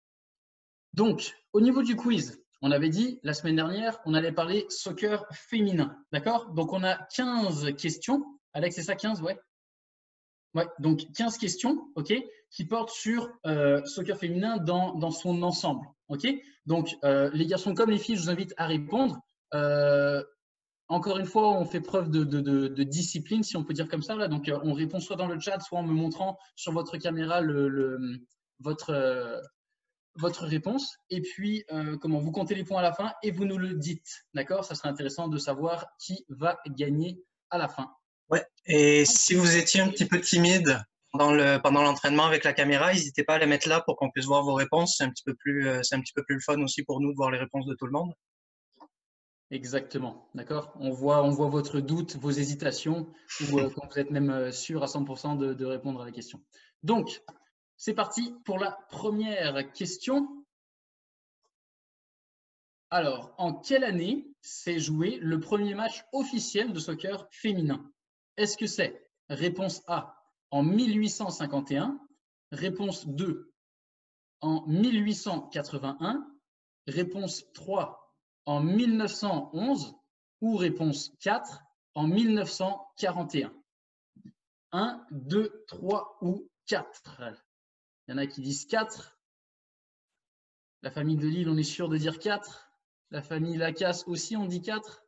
S4: Donc, au niveau du quiz, on avait dit la semaine dernière, on allait parler soccer féminin, d'accord? Donc, on a 15 questions. Alex, c'est ça, 15, ouais? Ouais, donc 15 questions, ok, qui portent sur soccer féminin dans son ensemble, ok. Donc les garçons comme les filles, je vous invite à répondre. Encore une fois, on fait preuve de discipline, si on peut dire comme ça. Là. Donc on répond soit dans le chat, soit en me montrant sur votre caméra votre réponse. Et puis comment vous comptez les points à la fin et vous nous le dites, d'accord? Ça serait intéressant de savoir qui va gagner à la fin.
S5: Ouais, et si vous étiez un petit peu timide, pendant l'entraînement avec la caméra, n'hésitez pas à les mettre là pour qu'on puisse voir vos réponses. C'est un petit peu plus le fun aussi pour nous de voir les réponses de tout le monde.
S1: Exactement, d'accord. On voit votre doute, vos hésitations, ou quand vous êtes même sûr à 100% de répondre à la question. Donc, c'est parti pour la première question. Alors, en quelle année s'est joué le premier match officiel de soccer féminin? Est-ce que c'est réponse A en 1851, réponse 2 en 1881, réponse 3 en 1911 ou réponse 4 en 1941? 1, 2, 3 ou 4? Il y en a qui disent 4. La famille de Lille, on est sûr de dire 4. La famille Lacasse aussi, on dit 4.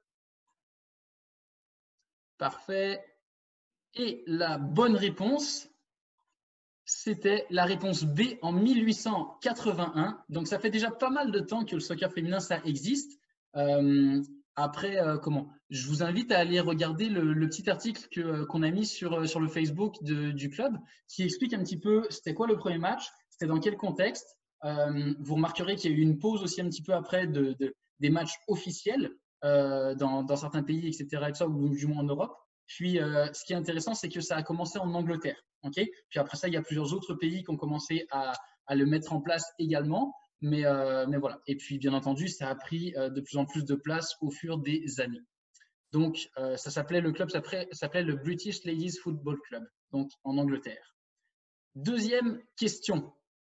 S1: Parfait. Et la bonne réponse, c'était la réponse B en 1881. Donc, ça fait déjà pas mal de temps que le soccer féminin, ça existe. Après, je vous invite à aller regarder le petit article qu'on a mis sur le Facebook du club qui explique un petit peu c'était quoi le premier match, c'était dans quel contexte. Vous remarquerez qu'il y a eu une pause aussi un petit peu après des matchs officiels dans certains pays, etc. Et tout ça, ou du moins en Europe. Puis, ce qui est intéressant, c'est que ça a commencé en Angleterre. Okay, puis après ça, il y a plusieurs autres pays qui ont commencé à le mettre en place également. Mais voilà. Et puis, bien entendu, ça a pris de plus en plus de place au fur des années. Donc, le club s'appelait le British Ladies Football Club, donc en Angleterre. Deuxième question.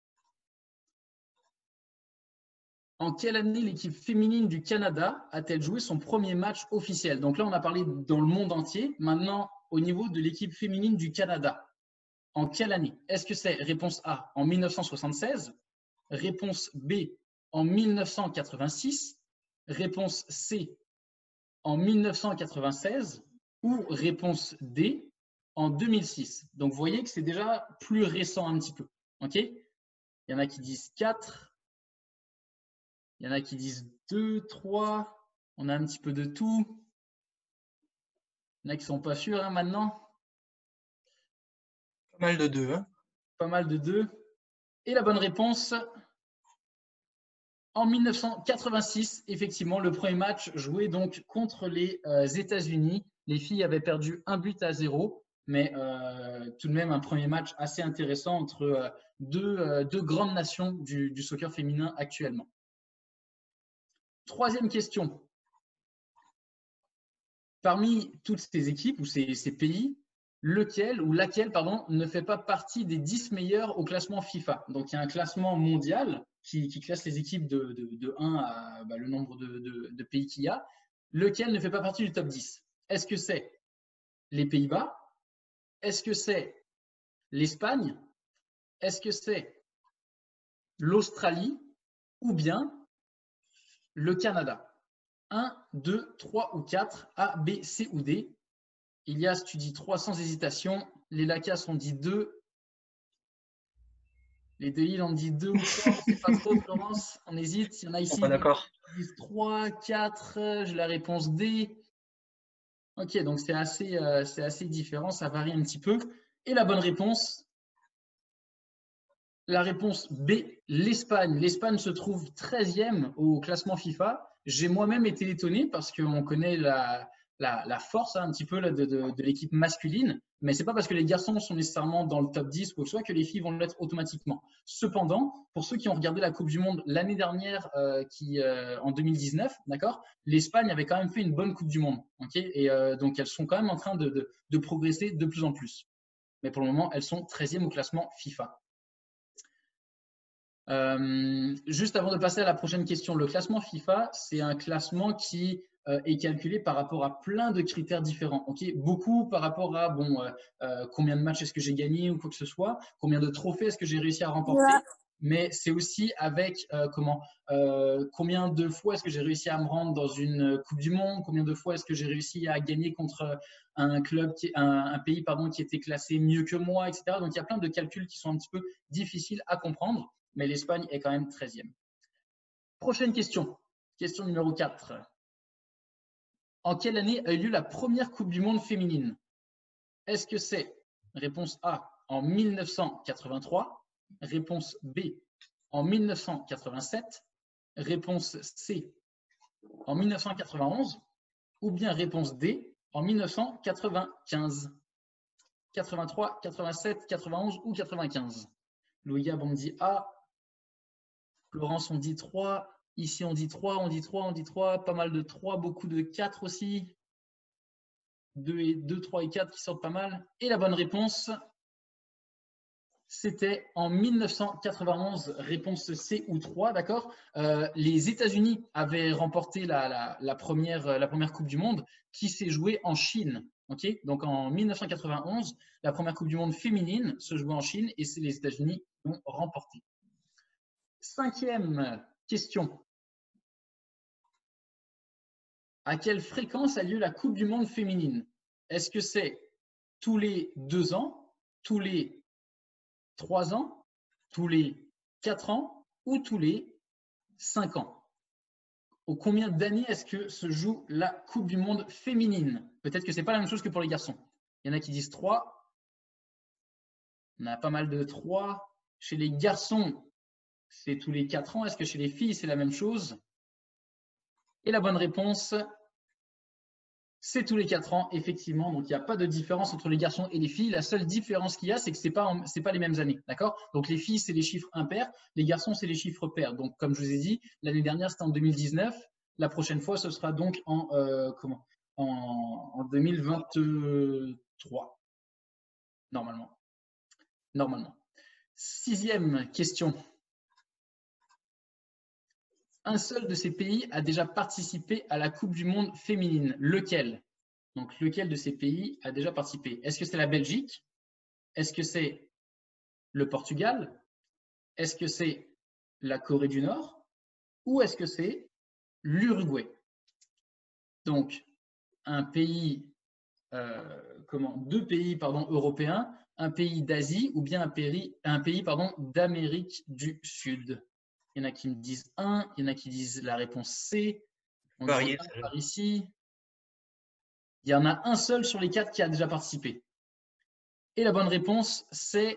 S1: En quelle année l'équipe féminine du Canada a-t-elle joué son premier match officiel? Donc là, on a parlé dans le monde entier. Maintenant, au niveau de l'équipe féminine du Canada, en quelle année? Est-ce que c'est réponse A en 1976, réponse B en 1986, réponse C en 1996 ou réponse D en 2006? Donc, vous voyez que c'est déjà plus récent un petit peu. Ok? Il y en a qui disent 4. Il y en a qui disent 2, 3. On a un petit peu de tout. Il y en a qui ne sont pas sûrs maintenant.
S5: Pas mal de 2. Hein?
S1: Pas mal de 2. Et la bonne réponse, en 1986, effectivement, le premier match joué donc contre les États-Unis. Les filles avaient perdu 1-0, mais tout de même un premier match assez intéressant entre deux grandes nations du soccer féminin actuellement. Troisième question. Parmi toutes ces équipes ou ces pays, laquelle ne fait pas partie des 10 meilleurs au classement FIFA? Donc, il y a un classement mondial qui classe les équipes de 1 à le nombre de pays qu'il y a. Lequel ne fait pas partie du top 10? Est-ce que c'est les Pays-Bas? Est-ce que c'est l'Espagne? Est-ce que c'est l'Australie? Ou bien le Canada? 1, 2, 3 ou 4, A, B, C ou D. Ilias, tu dis 3 sans hésitation. Les Lacas ont dit 2. Les Delisle ont dit 2 ou 3. On ne sait pas trop, Florence. On hésite. Il y en a ici qui disent 3, 4. J'ai la réponse D. Ok, donc c'est assez différent. Ça varie un petit peu. Et la bonne réponse, la réponse B, l'Espagne. L'Espagne se trouve 13e au classement FIFA. J'ai moi-même été étonné parce qu'on connaît la force un petit peu là, de l'équipe masculine, mais ce n'est pas parce que les garçons sont nécessairement dans le top 10 ou quoi que ce soit que les filles vont l'être automatiquement. Cependant, pour ceux qui ont regardé la Coupe du Monde l'année dernière, en 2019, d'accord, l'Espagne avait quand même fait une bonne Coupe du Monde. Okay, et donc, elles sont quand même en train de progresser de plus en plus. Mais pour le moment, elles sont 13e au classement FIFA. Juste avant de passer à la prochaine question, le classement FIFA, c'est un classement qui est calculé par rapport à plein de critères différents. Okay, beaucoup par rapport à combien de matchs est-ce que j'ai gagné ou quoi que ce soit, combien de trophées est-ce que j'ai réussi à remporter, mais c'est aussi avec combien de fois est-ce que j'ai réussi à me rendre dans une Coupe du Monde, combien de fois est-ce que j'ai réussi à gagner contre un club, un pays qui était classé mieux que moi, etc. Donc il y a plein de calculs qui sont un petit peu difficiles à comprendre. Mais l'Espagne est quand même 13e. Prochaine question, question numéro 4. En quelle année a eu lieu la première Coupe du Monde féminine? Est-ce que c'est réponse A en 1983, réponse B en 1987, réponse C en 1991 ou bien réponse D en 1995. 83, 87, 91 ou 95. Louis-Gab, on dit A. Florence, on dit 3. Ici, on dit 3, on dit 3, on dit 3. Pas mal de 3, beaucoup de 4 aussi. 2, 3 et 4 qui sortent pas mal. Et la bonne réponse, c'était en 1991, réponse C ou 3, d'accord. Les États-Unis avaient remporté la première Coupe du Monde qui s'est jouée en Chine. Okay, donc en 1991, la première Coupe du Monde féminine se jouait en Chine et c'est les États-Unis qui l'ont remporté. 5e question. À quelle fréquence a lieu la Coupe du Monde féminine? Est-ce que c'est tous les 2 ans, tous les 3 ans, tous les 4 ans ou tous les 5 ans? Au combien d'années est-ce que se joue la Coupe du Monde féminine? Peut-être que ce n'est pas la même chose que pour les garçons. Il y en a qui disent 3. On a pas mal de 3. Chez les garçons, c'est tous les 4 ans. Est-ce que chez les filles, c'est la même chose? Et la bonne réponse, c'est tous les 4 ans, effectivement. Donc, il n'y a pas de différence entre les garçons et les filles. La seule différence qu'il y a, c'est que ce n'est pas les mêmes années. D'accord? Donc, les filles, c'est les chiffres impairs. Les garçons, c'est les chiffres pairs. Donc, comme je vous ai dit, l'année dernière, c'était en 2019. La prochaine fois, ce sera donc en 2023. Normalement. 6e question. Un seul de ces pays a déjà participé à la Coupe du Monde féminine. Lequel? Donc, lequel de ces pays a déjà participé? Est-ce que c'est la Belgique? Est-ce que c'est le Portugal? Est-ce que c'est la Corée du Nord? Ou est-ce que c'est l'Uruguay? Donc, deux pays européens, un pays d'Asie ou bien un pays d'Amérique du Sud. Il y en a qui me disent 1, il y en a qui disent la réponse C. On dit par ici. Il y en a un seul sur les 4 qui a déjà participé. Et la bonne réponse, c'est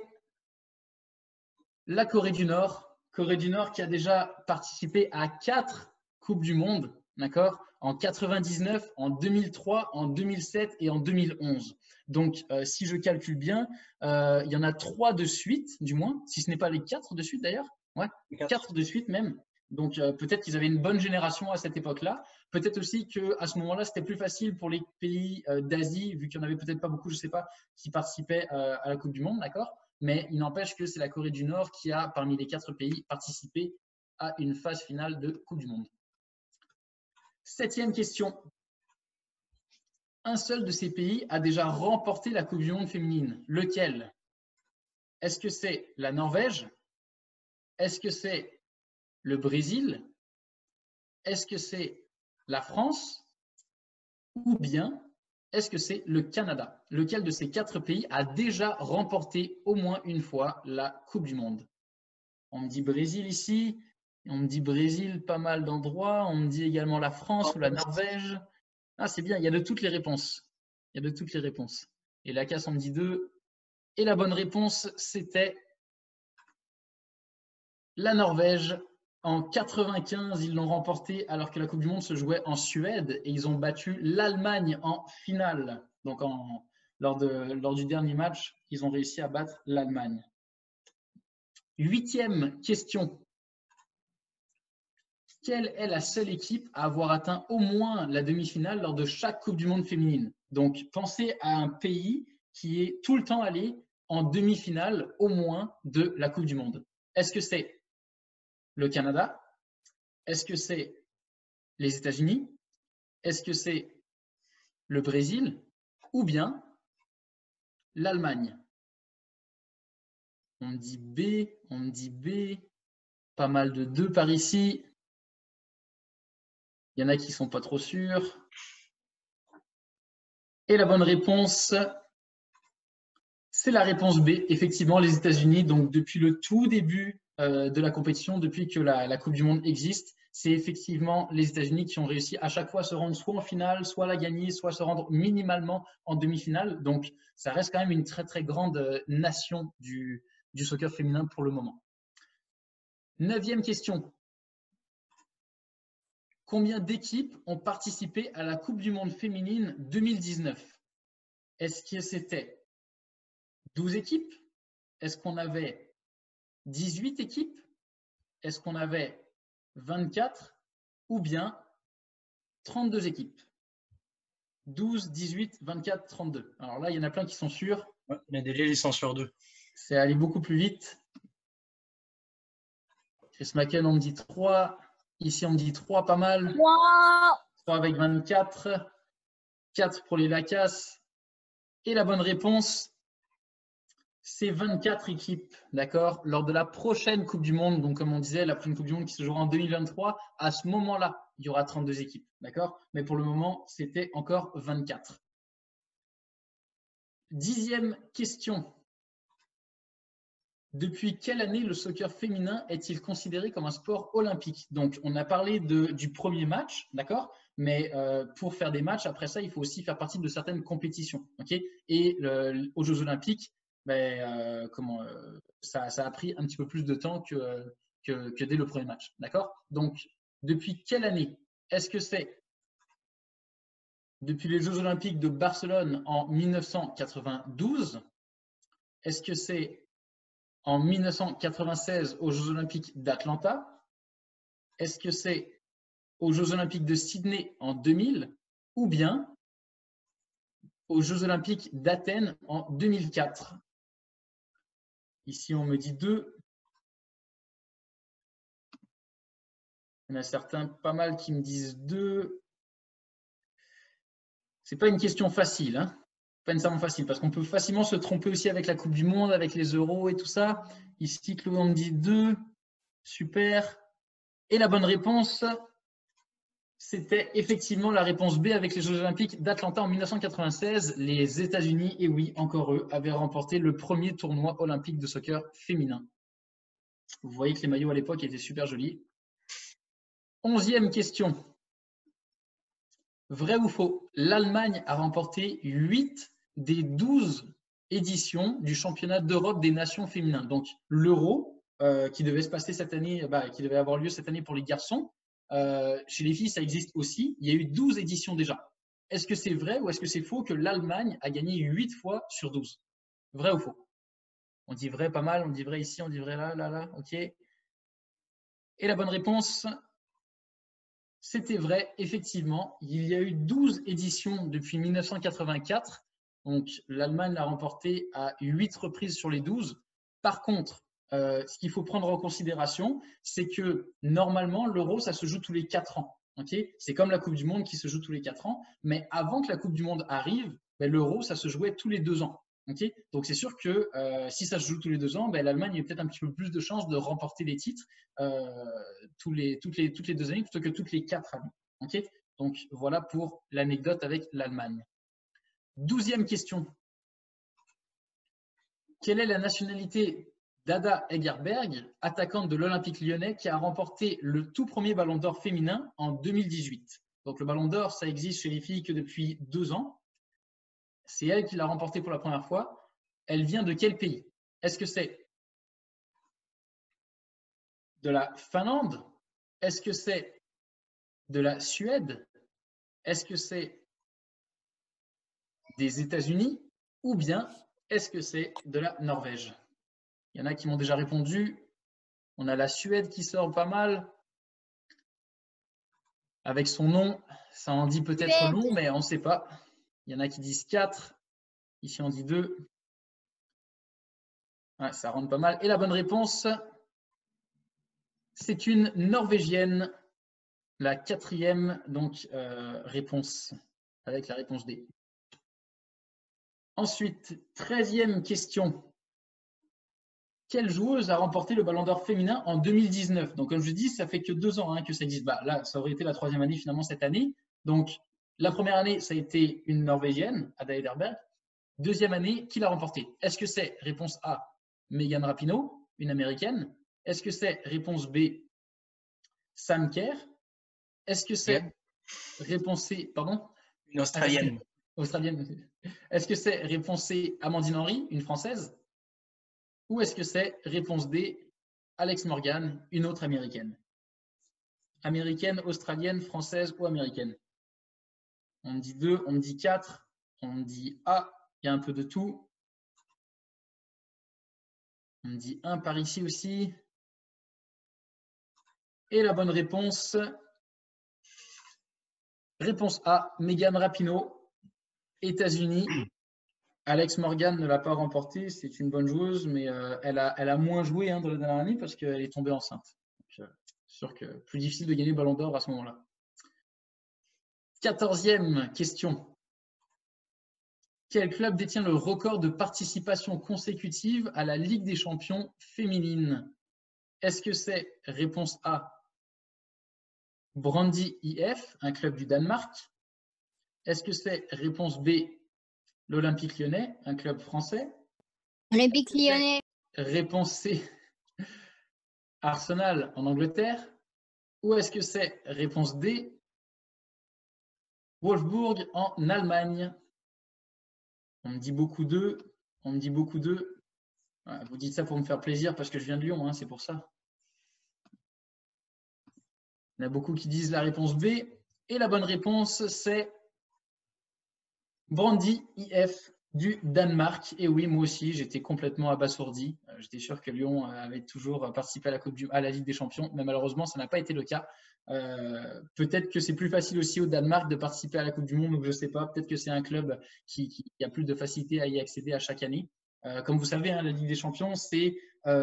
S1: la Corée du Nord. Corée du Nord qui a déjà participé à 4 Coupes du Monde, d'accord, en 99, en 2003, en 2007 et en 2011. Donc, si je calcule bien, il y en a 3 de suite, du moins, si ce n'est pas les 4 de suite d'ailleurs. Ouais, 4 de suite même. Donc, peut-être qu'ils avaient une bonne génération à cette époque-là. Peut-être aussi qu'à ce moment-là, c'était plus facile pour les pays d'Asie, vu qu'il n'y en avait peut-être pas beaucoup, je ne sais pas, qui participaient à la Coupe du Monde, d'accord? Mais il n'empêche que c'est la Corée du Nord qui a, parmi les 4 pays, participé à une phase finale de Coupe du Monde. 7e question. Un seul de ces pays a déjà remporté la Coupe du Monde féminine. Lequel? Est-ce que c'est la Norvège? Est-ce que c'est le Brésil? Est-ce que c'est la France? Ou bien est-ce que c'est le Canada? Lequel de ces 4 pays a déjà remporté au moins une fois la Coupe du Monde? On me dit Brésil ici, on me dit Brésil pas mal d'endroits, on me dit également la France ou la Norvège. Ah, c'est bien, il y a de toutes les réponses. Il y a de toutes les réponses. Et la casse, on me dit 2. Et la bonne réponse, c'était la Norvège. En 95, ils l'ont remporté alors que la Coupe du Monde se jouait en Suède et ils ont battu l'Allemagne en finale. Donc, lors du dernier match, ils ont réussi à battre l'Allemagne. 8e question. Quelle est la seule équipe à avoir atteint au moins la demi-finale lors de chaque Coupe du Monde féminine? Donc, pensez à un pays qui est tout le temps allé en demi-finale au moins de la Coupe du Monde. Est-ce que c'est le Canada? Est-ce que c'est les États-Unis? Est-ce que c'est le Brésil? Ou bien l'Allemagne? On me dit B, on me dit B. Pas mal de 2 par ici. Il y en a qui ne sont pas trop sûrs. Et la bonne réponse, c'est la réponse B. Effectivement, les États-Unis, donc depuis le tout début de la compétition, depuis que la Coupe du Monde existe, c'est effectivement les États-Unis qui ont réussi à chaque fois à se rendre soit en finale, soit la gagner, soit se rendre minimalement en demi-finale. Donc, ça reste quand même une très, très grande nation du soccer féminin pour le moment. 9e question. Combien d'équipes ont participé à la Coupe du monde féminine 2019? Est-ce que c'était 12 équipes? Est-ce qu'on avait 18 équipes? Est-ce qu'on avait 24 ou bien 32 équipes? 12, 18, 24, 32. Alors là, il y en a plein qui sont sûrs.
S5: Ouais, les délais, ils sont sur 2.
S1: C'est aller beaucoup plus vite. Chris Macken, on me dit 3. Ici, on me dit 3, pas mal. 3 avec 24. 4 pour les Lacasses. Et la bonne réponse, c'est 24 équipes, d'accord? Lors de la prochaine Coupe du Monde, donc comme on disait, la prochaine Coupe du Monde qui se jouera en 2023, à ce moment-là, il y aura 32 équipes, d'accord? Mais pour le moment, c'était encore 24. 10e question. Depuis quelle année le soccer féminin est-il considéré comme un sport olympique? Donc, on a parlé du premier match, d'accord? Mais pour faire des matchs, après ça, il faut aussi faire partie de certaines compétitions, ok? Et aux Jeux olympiques, ça a pris un petit peu plus de temps que dès le premier match, d'accord? Donc, depuis quelle année? Est-ce que c'est depuis les Jeux olympiques de Barcelone en 1992? Est-ce que c'est en 1996 aux Jeux olympiques d'Atlanta? Est-ce que c'est aux Jeux olympiques de Sydney en 2000 ou bien aux Jeux olympiques d'Athènes en 2004? Ici, on me dit 2. Il y en a certains, pas mal, qui me disent 2. Ce n'est pas une question facile, hein? Pas nécessairement facile, parce qu'on peut facilement se tromper aussi avec la Coupe du Monde, avec les euros et tout ça. Ici, Chloé, on me dit 2. Super. Et la bonne réponse, c'était effectivement la réponse B avec les Jeux olympiques d'Atlanta en 1996. Les États-Unis, et oui, encore eux, avaient remporté le premier tournoi olympique de soccer féminin. Vous voyez que les maillots à l'époque étaient super jolis. 11e question. Vrai ou faux? L'Allemagne a remporté 8 des 12 éditions du championnat d'Europe des nations féminins. Donc l'Euro, qui devait se passer cette année, qui devait avoir lieu cette année pour les garçons. Chez les filles, ça existe aussi. Il y a eu 12 éditions déjà. Est-ce que c'est vrai ou est-ce que c'est faux que l'Allemagne a gagné 8 fois sur 12? Vrai ou faux? On dit vrai pas mal, on dit vrai ici, on dit vrai là, là, là. OK. Et la bonne réponse, c'était vrai, effectivement. Il y a eu 12 éditions depuis 1984. Donc, l'Allemagne l'a remporté à 8 reprises sur les 12. Par contre, ce qu'il faut prendre en considération, c'est que normalement, l'Euro, ça se joue tous les 4 ans. Okay, c'est comme la Coupe du Monde qui se joue tous les 4 ans. Mais avant que la Coupe du Monde arrive, l'Euro, ça se jouait tous les 2 ans. Okay, donc, c'est sûr que si ça se joue tous les 2 ans, l'Allemagne a peut-être un petit peu plus de chances de remporter les titres toutes les 2 années plutôt que toutes les 4 années. Okay, donc, voilà pour l'anecdote avec l'Allemagne. 12e question. Quelle est la nationalité d'Ada Hegerberg, attaquante de l'Olympique lyonnais, qui a remporté le tout premier Ballon d'Or féminin en 2018? Donc le Ballon d'Or, ça existe chez les filles que depuis 2 ans. C'est elle qui l'a remporté pour la première fois. Elle vient de quel pays? Est-ce que c'est de la Finlande? Est-ce que c'est de la Suède? Est-ce que c'est des États-Unis? Ou bien est-ce que c'est de la Norvège? Il y en a qui m'ont déjà répondu. On a la Suède qui sort pas mal. Avec son nom, ça en dit peut-être long, mais on ne sait pas. Il y en a qui disent 4. Ici, on dit 2. Ouais, ça rentre pas mal. Et la bonne réponse, c'est une Norvégienne. La 4e donc, réponse, avec la réponse D. Ensuite, 13e question. Quelle joueuse a remporté le Ballon d'Or féminin en 2019? Donc, comme je dis, ça fait que 2 ans que ça existe. Là, ça aurait été la 3e année finalement cette année. Donc, la première année, ça a été une Norvégienne, Ada Hegerberg. 2e année, qui l'a remporté? Est-ce que c'est réponse A, Megan Rapinoe, une Américaine? Est-ce que c'est réponse B,
S4: Sam Kerr? Est-ce que c'est réponse C, pardon?
S5: Une Australienne.
S4: Australienne. Est-ce que c'est réponse C, Amandine Henry, une Française? Ou est-ce que c'est réponse D, Alex Morgan, une autre Américaine? Américaine, Australienne, Française ou Américaine? On me dit 2, on me dit 4, on me dit A, il y a un peu de tout. On me dit 1 par ici aussi. Et la bonne réponse, réponse A, Megan Rapinoe, États-Unis. Alex Morgan ne l'a pas remporté, c'est une bonne joueuse, mais elle a moins joué dans la dernière année parce qu'elle est tombée enceinte. Donc, c'est sûr que plus difficile de gagner le ballon d'or à ce moment-là. 14e question. Quel club détient le record de participation consécutive à la Ligue des champions féminine? Est-ce que c'est réponse A, Brøndby IF, un club du Danemark? Est-ce que c'est réponse B, l'Olympique Lyonnais, un club français?
S3: Olympique Lyonnais.
S4: Réponse C, Arsenal en Angleterre? Ou est-ce que c'est réponse D, Wolfsburg en Allemagne? On me dit beaucoup d'eux. On me dit beaucoup d'eux. Vous dites ça pour me faire plaisir parce que je viens de Lyon, c'est pour ça. Il y en a beaucoup qui disent la réponse B. Et la bonne réponse, c'est Brøndby IF du Danemark. Et oui, moi aussi, j'étais complètement abasourdi. J'étais sûr que Lyon avait toujours participé à la Ligue des Champions, mais malheureusement, ça n'a pas été le cas. Peut-être que c'est plus facile aussi au Danemark de participer à la Coupe du Monde, donc je ne sais pas. Peut-être que c'est un club qui a plus de facilité à y accéder à chaque année. Comme vous savez, la Ligue des Champions, c'est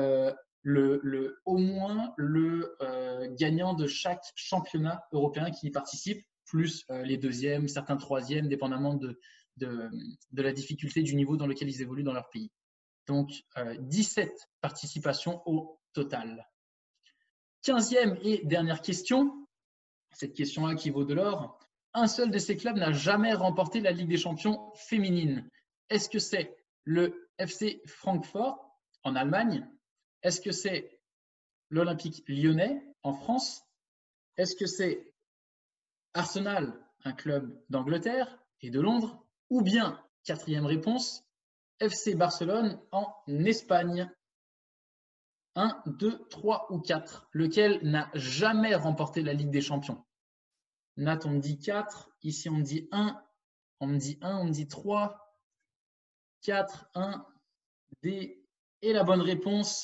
S4: au moins le gagnant de chaque championnat européen qui y participe, plus les deuxièmes, certains troisièmes, dépendamment de la difficulté du niveau dans lequel ils évoluent dans leur pays. Donc, 17 participations au total. 15e et dernière question. Cette question-là qui vaut de l'or. Un seul de ces clubs n'a jamais remporté la Ligue des champions féminine. Est-ce que c'est le FC Francfort en Allemagne? Est-ce que c'est l'Olympique Lyonnais en France? Est-ce que c'est Arsenal, un club d'Angleterre et de Londres? Ou bien, quatrième réponse, FC Barcelone en Espagne? 1, 2, 3 ou 4. Lequel n'a jamais remporté la Ligue des Champions? Nat, on me dit 4. Ici, on me dit 1. On me dit 1, on me dit 3. 4, 1, D. Et la bonne réponse,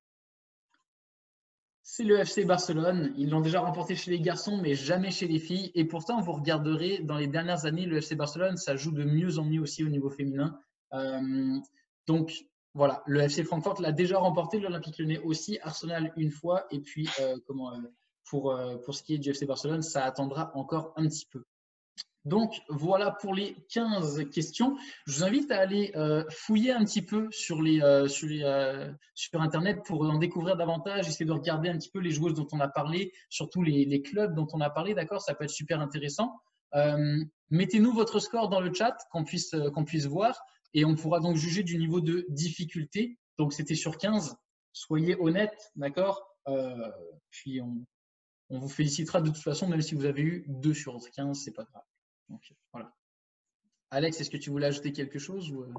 S4: c'est le FC Barcelone. Ils l'ont déjà remporté chez les garçons, mais jamais chez les filles. Et pourtant, vous regarderez, dans les dernières années, le FC Barcelone, ça joue de mieux en mieux aussi au niveau féminin. Donc, voilà, le FC Francfort l'a déjà remporté, l'Olympique Lyonnais aussi, Arsenal une fois. Et puis, pour ce qui est du FC Barcelone, ça attendra encore un petit peu. Donc, voilà pour les 15 questions. Je vous invite à aller fouiller un petit peu sur Internet pour en découvrir davantage, essayer de regarder un petit peu les joueuses dont on a parlé, surtout les clubs dont on a parlé, d'accord? Ça peut être super intéressant. Mettez-nous votre score dans le chat, qu'on puisse voir, et on pourra donc juger du niveau de difficulté. Donc, c'était sur 15. Soyez honnêtes, d'accord? Puis, on vous félicitera de toute façon, même si vous avez eu 2 sur 15, c'est pas grave. Donc, voilà. Alex, est-ce que tu voulais ajouter quelque chose ou...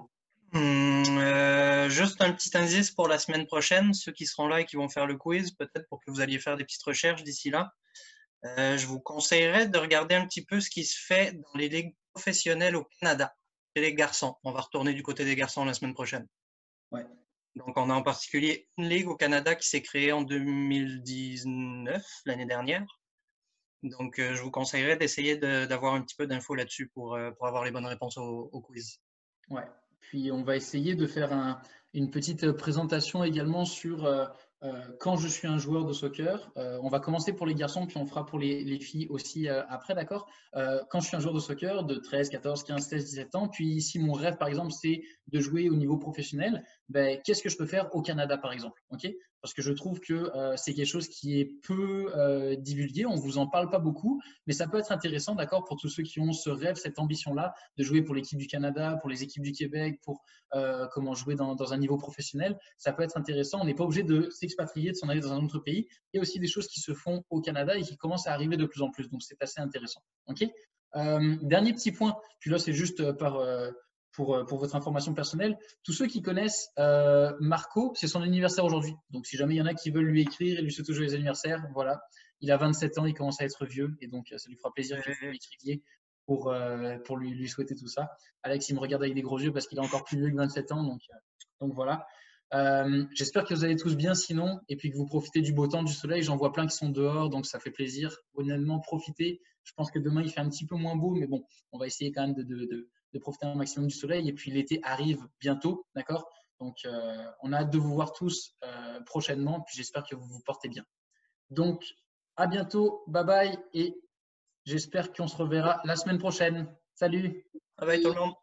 S5: Juste un petit indice pour la semaine prochaine, ceux qui seront là et qui vont faire le quiz, peut-être pour que vous alliez faire des petites recherches d'ici là. Je vous conseillerais de regarder un petit peu ce qui se fait dans les ligues professionnelles au Canada, chez les garçons. On va retourner du côté des garçons la semaine prochaine.
S4: Ouais.
S5: Donc, on a en particulier une ligue au Canada qui s'est créée en 2019, l'année dernière. Donc, je vous conseillerais d'essayer d'avoir un petit peu d'infos là-dessus pour avoir les bonnes réponses au quiz.
S4: Ouais. Puis, on va essayer de faire une petite présentation également sur quand je suis un joueur de soccer. On va commencer pour les garçons, puis on fera pour les filles aussi après, d'accord? Quand je suis un joueur de soccer de 13, 14, 15, 16, 17 ans, puis si mon rêve, par exemple, c'est de jouer au niveau professionnel, qu'est-ce que je peux faire au Canada, par exemple? Okay,
S1: parce que je trouve que c'est quelque chose qui est peu divulgué. On ne vous en parle pas beaucoup, mais ça peut être intéressant, d'accord, pour tous ceux qui ont ce rêve, cette ambition-là, de jouer pour l'équipe du Canada, pour les équipes du Québec, pour comment jouer dans un niveau professionnel. Ça peut être intéressant. On n'est pas obligé de s'expatrier, de s'en aller dans un autre pays. Il y a aussi des choses qui se font au Canada et qui commencent à arriver de plus en plus. Donc, c'est assez intéressant. OK? Dernier petit point, puis là, c'est juste pour votre information personnelle. Tous ceux qui connaissent Marco, c'est son anniversaire aujourd'hui. Donc, si jamais il y en a qui veulent lui écrire et lui souhaiter joyeux anniversaire, voilà. Il a 27 ans, il commence à être vieux et donc ça lui fera plaisir que vous l'écriviez pour lui souhaiter tout ça. Alex, il me regarde avec des gros yeux parce qu'il est encore plus vieux que 27 ans. Donc voilà. J'espère que vous allez tous bien sinon et puis que vous profitez du beau temps, du soleil. J'en vois plein qui sont dehors, donc ça fait plaisir. Honnêtement, profitez. Je pense que demain, il fait un petit peu moins beau, mais bon, on va essayer quand même de profiter un maximum du soleil. Et puis l'été arrive bientôt, d'accord? Donc, on a hâte de vous voir tous prochainement. Puis j'espère que vous vous portez bien. Donc, à bientôt. Bye bye. Et j'espère qu'on se reverra la semaine prochaine. Salut.
S5: Bye bye tout le monde.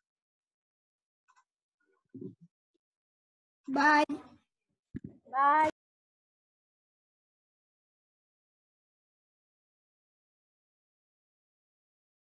S3: Bye. Bye.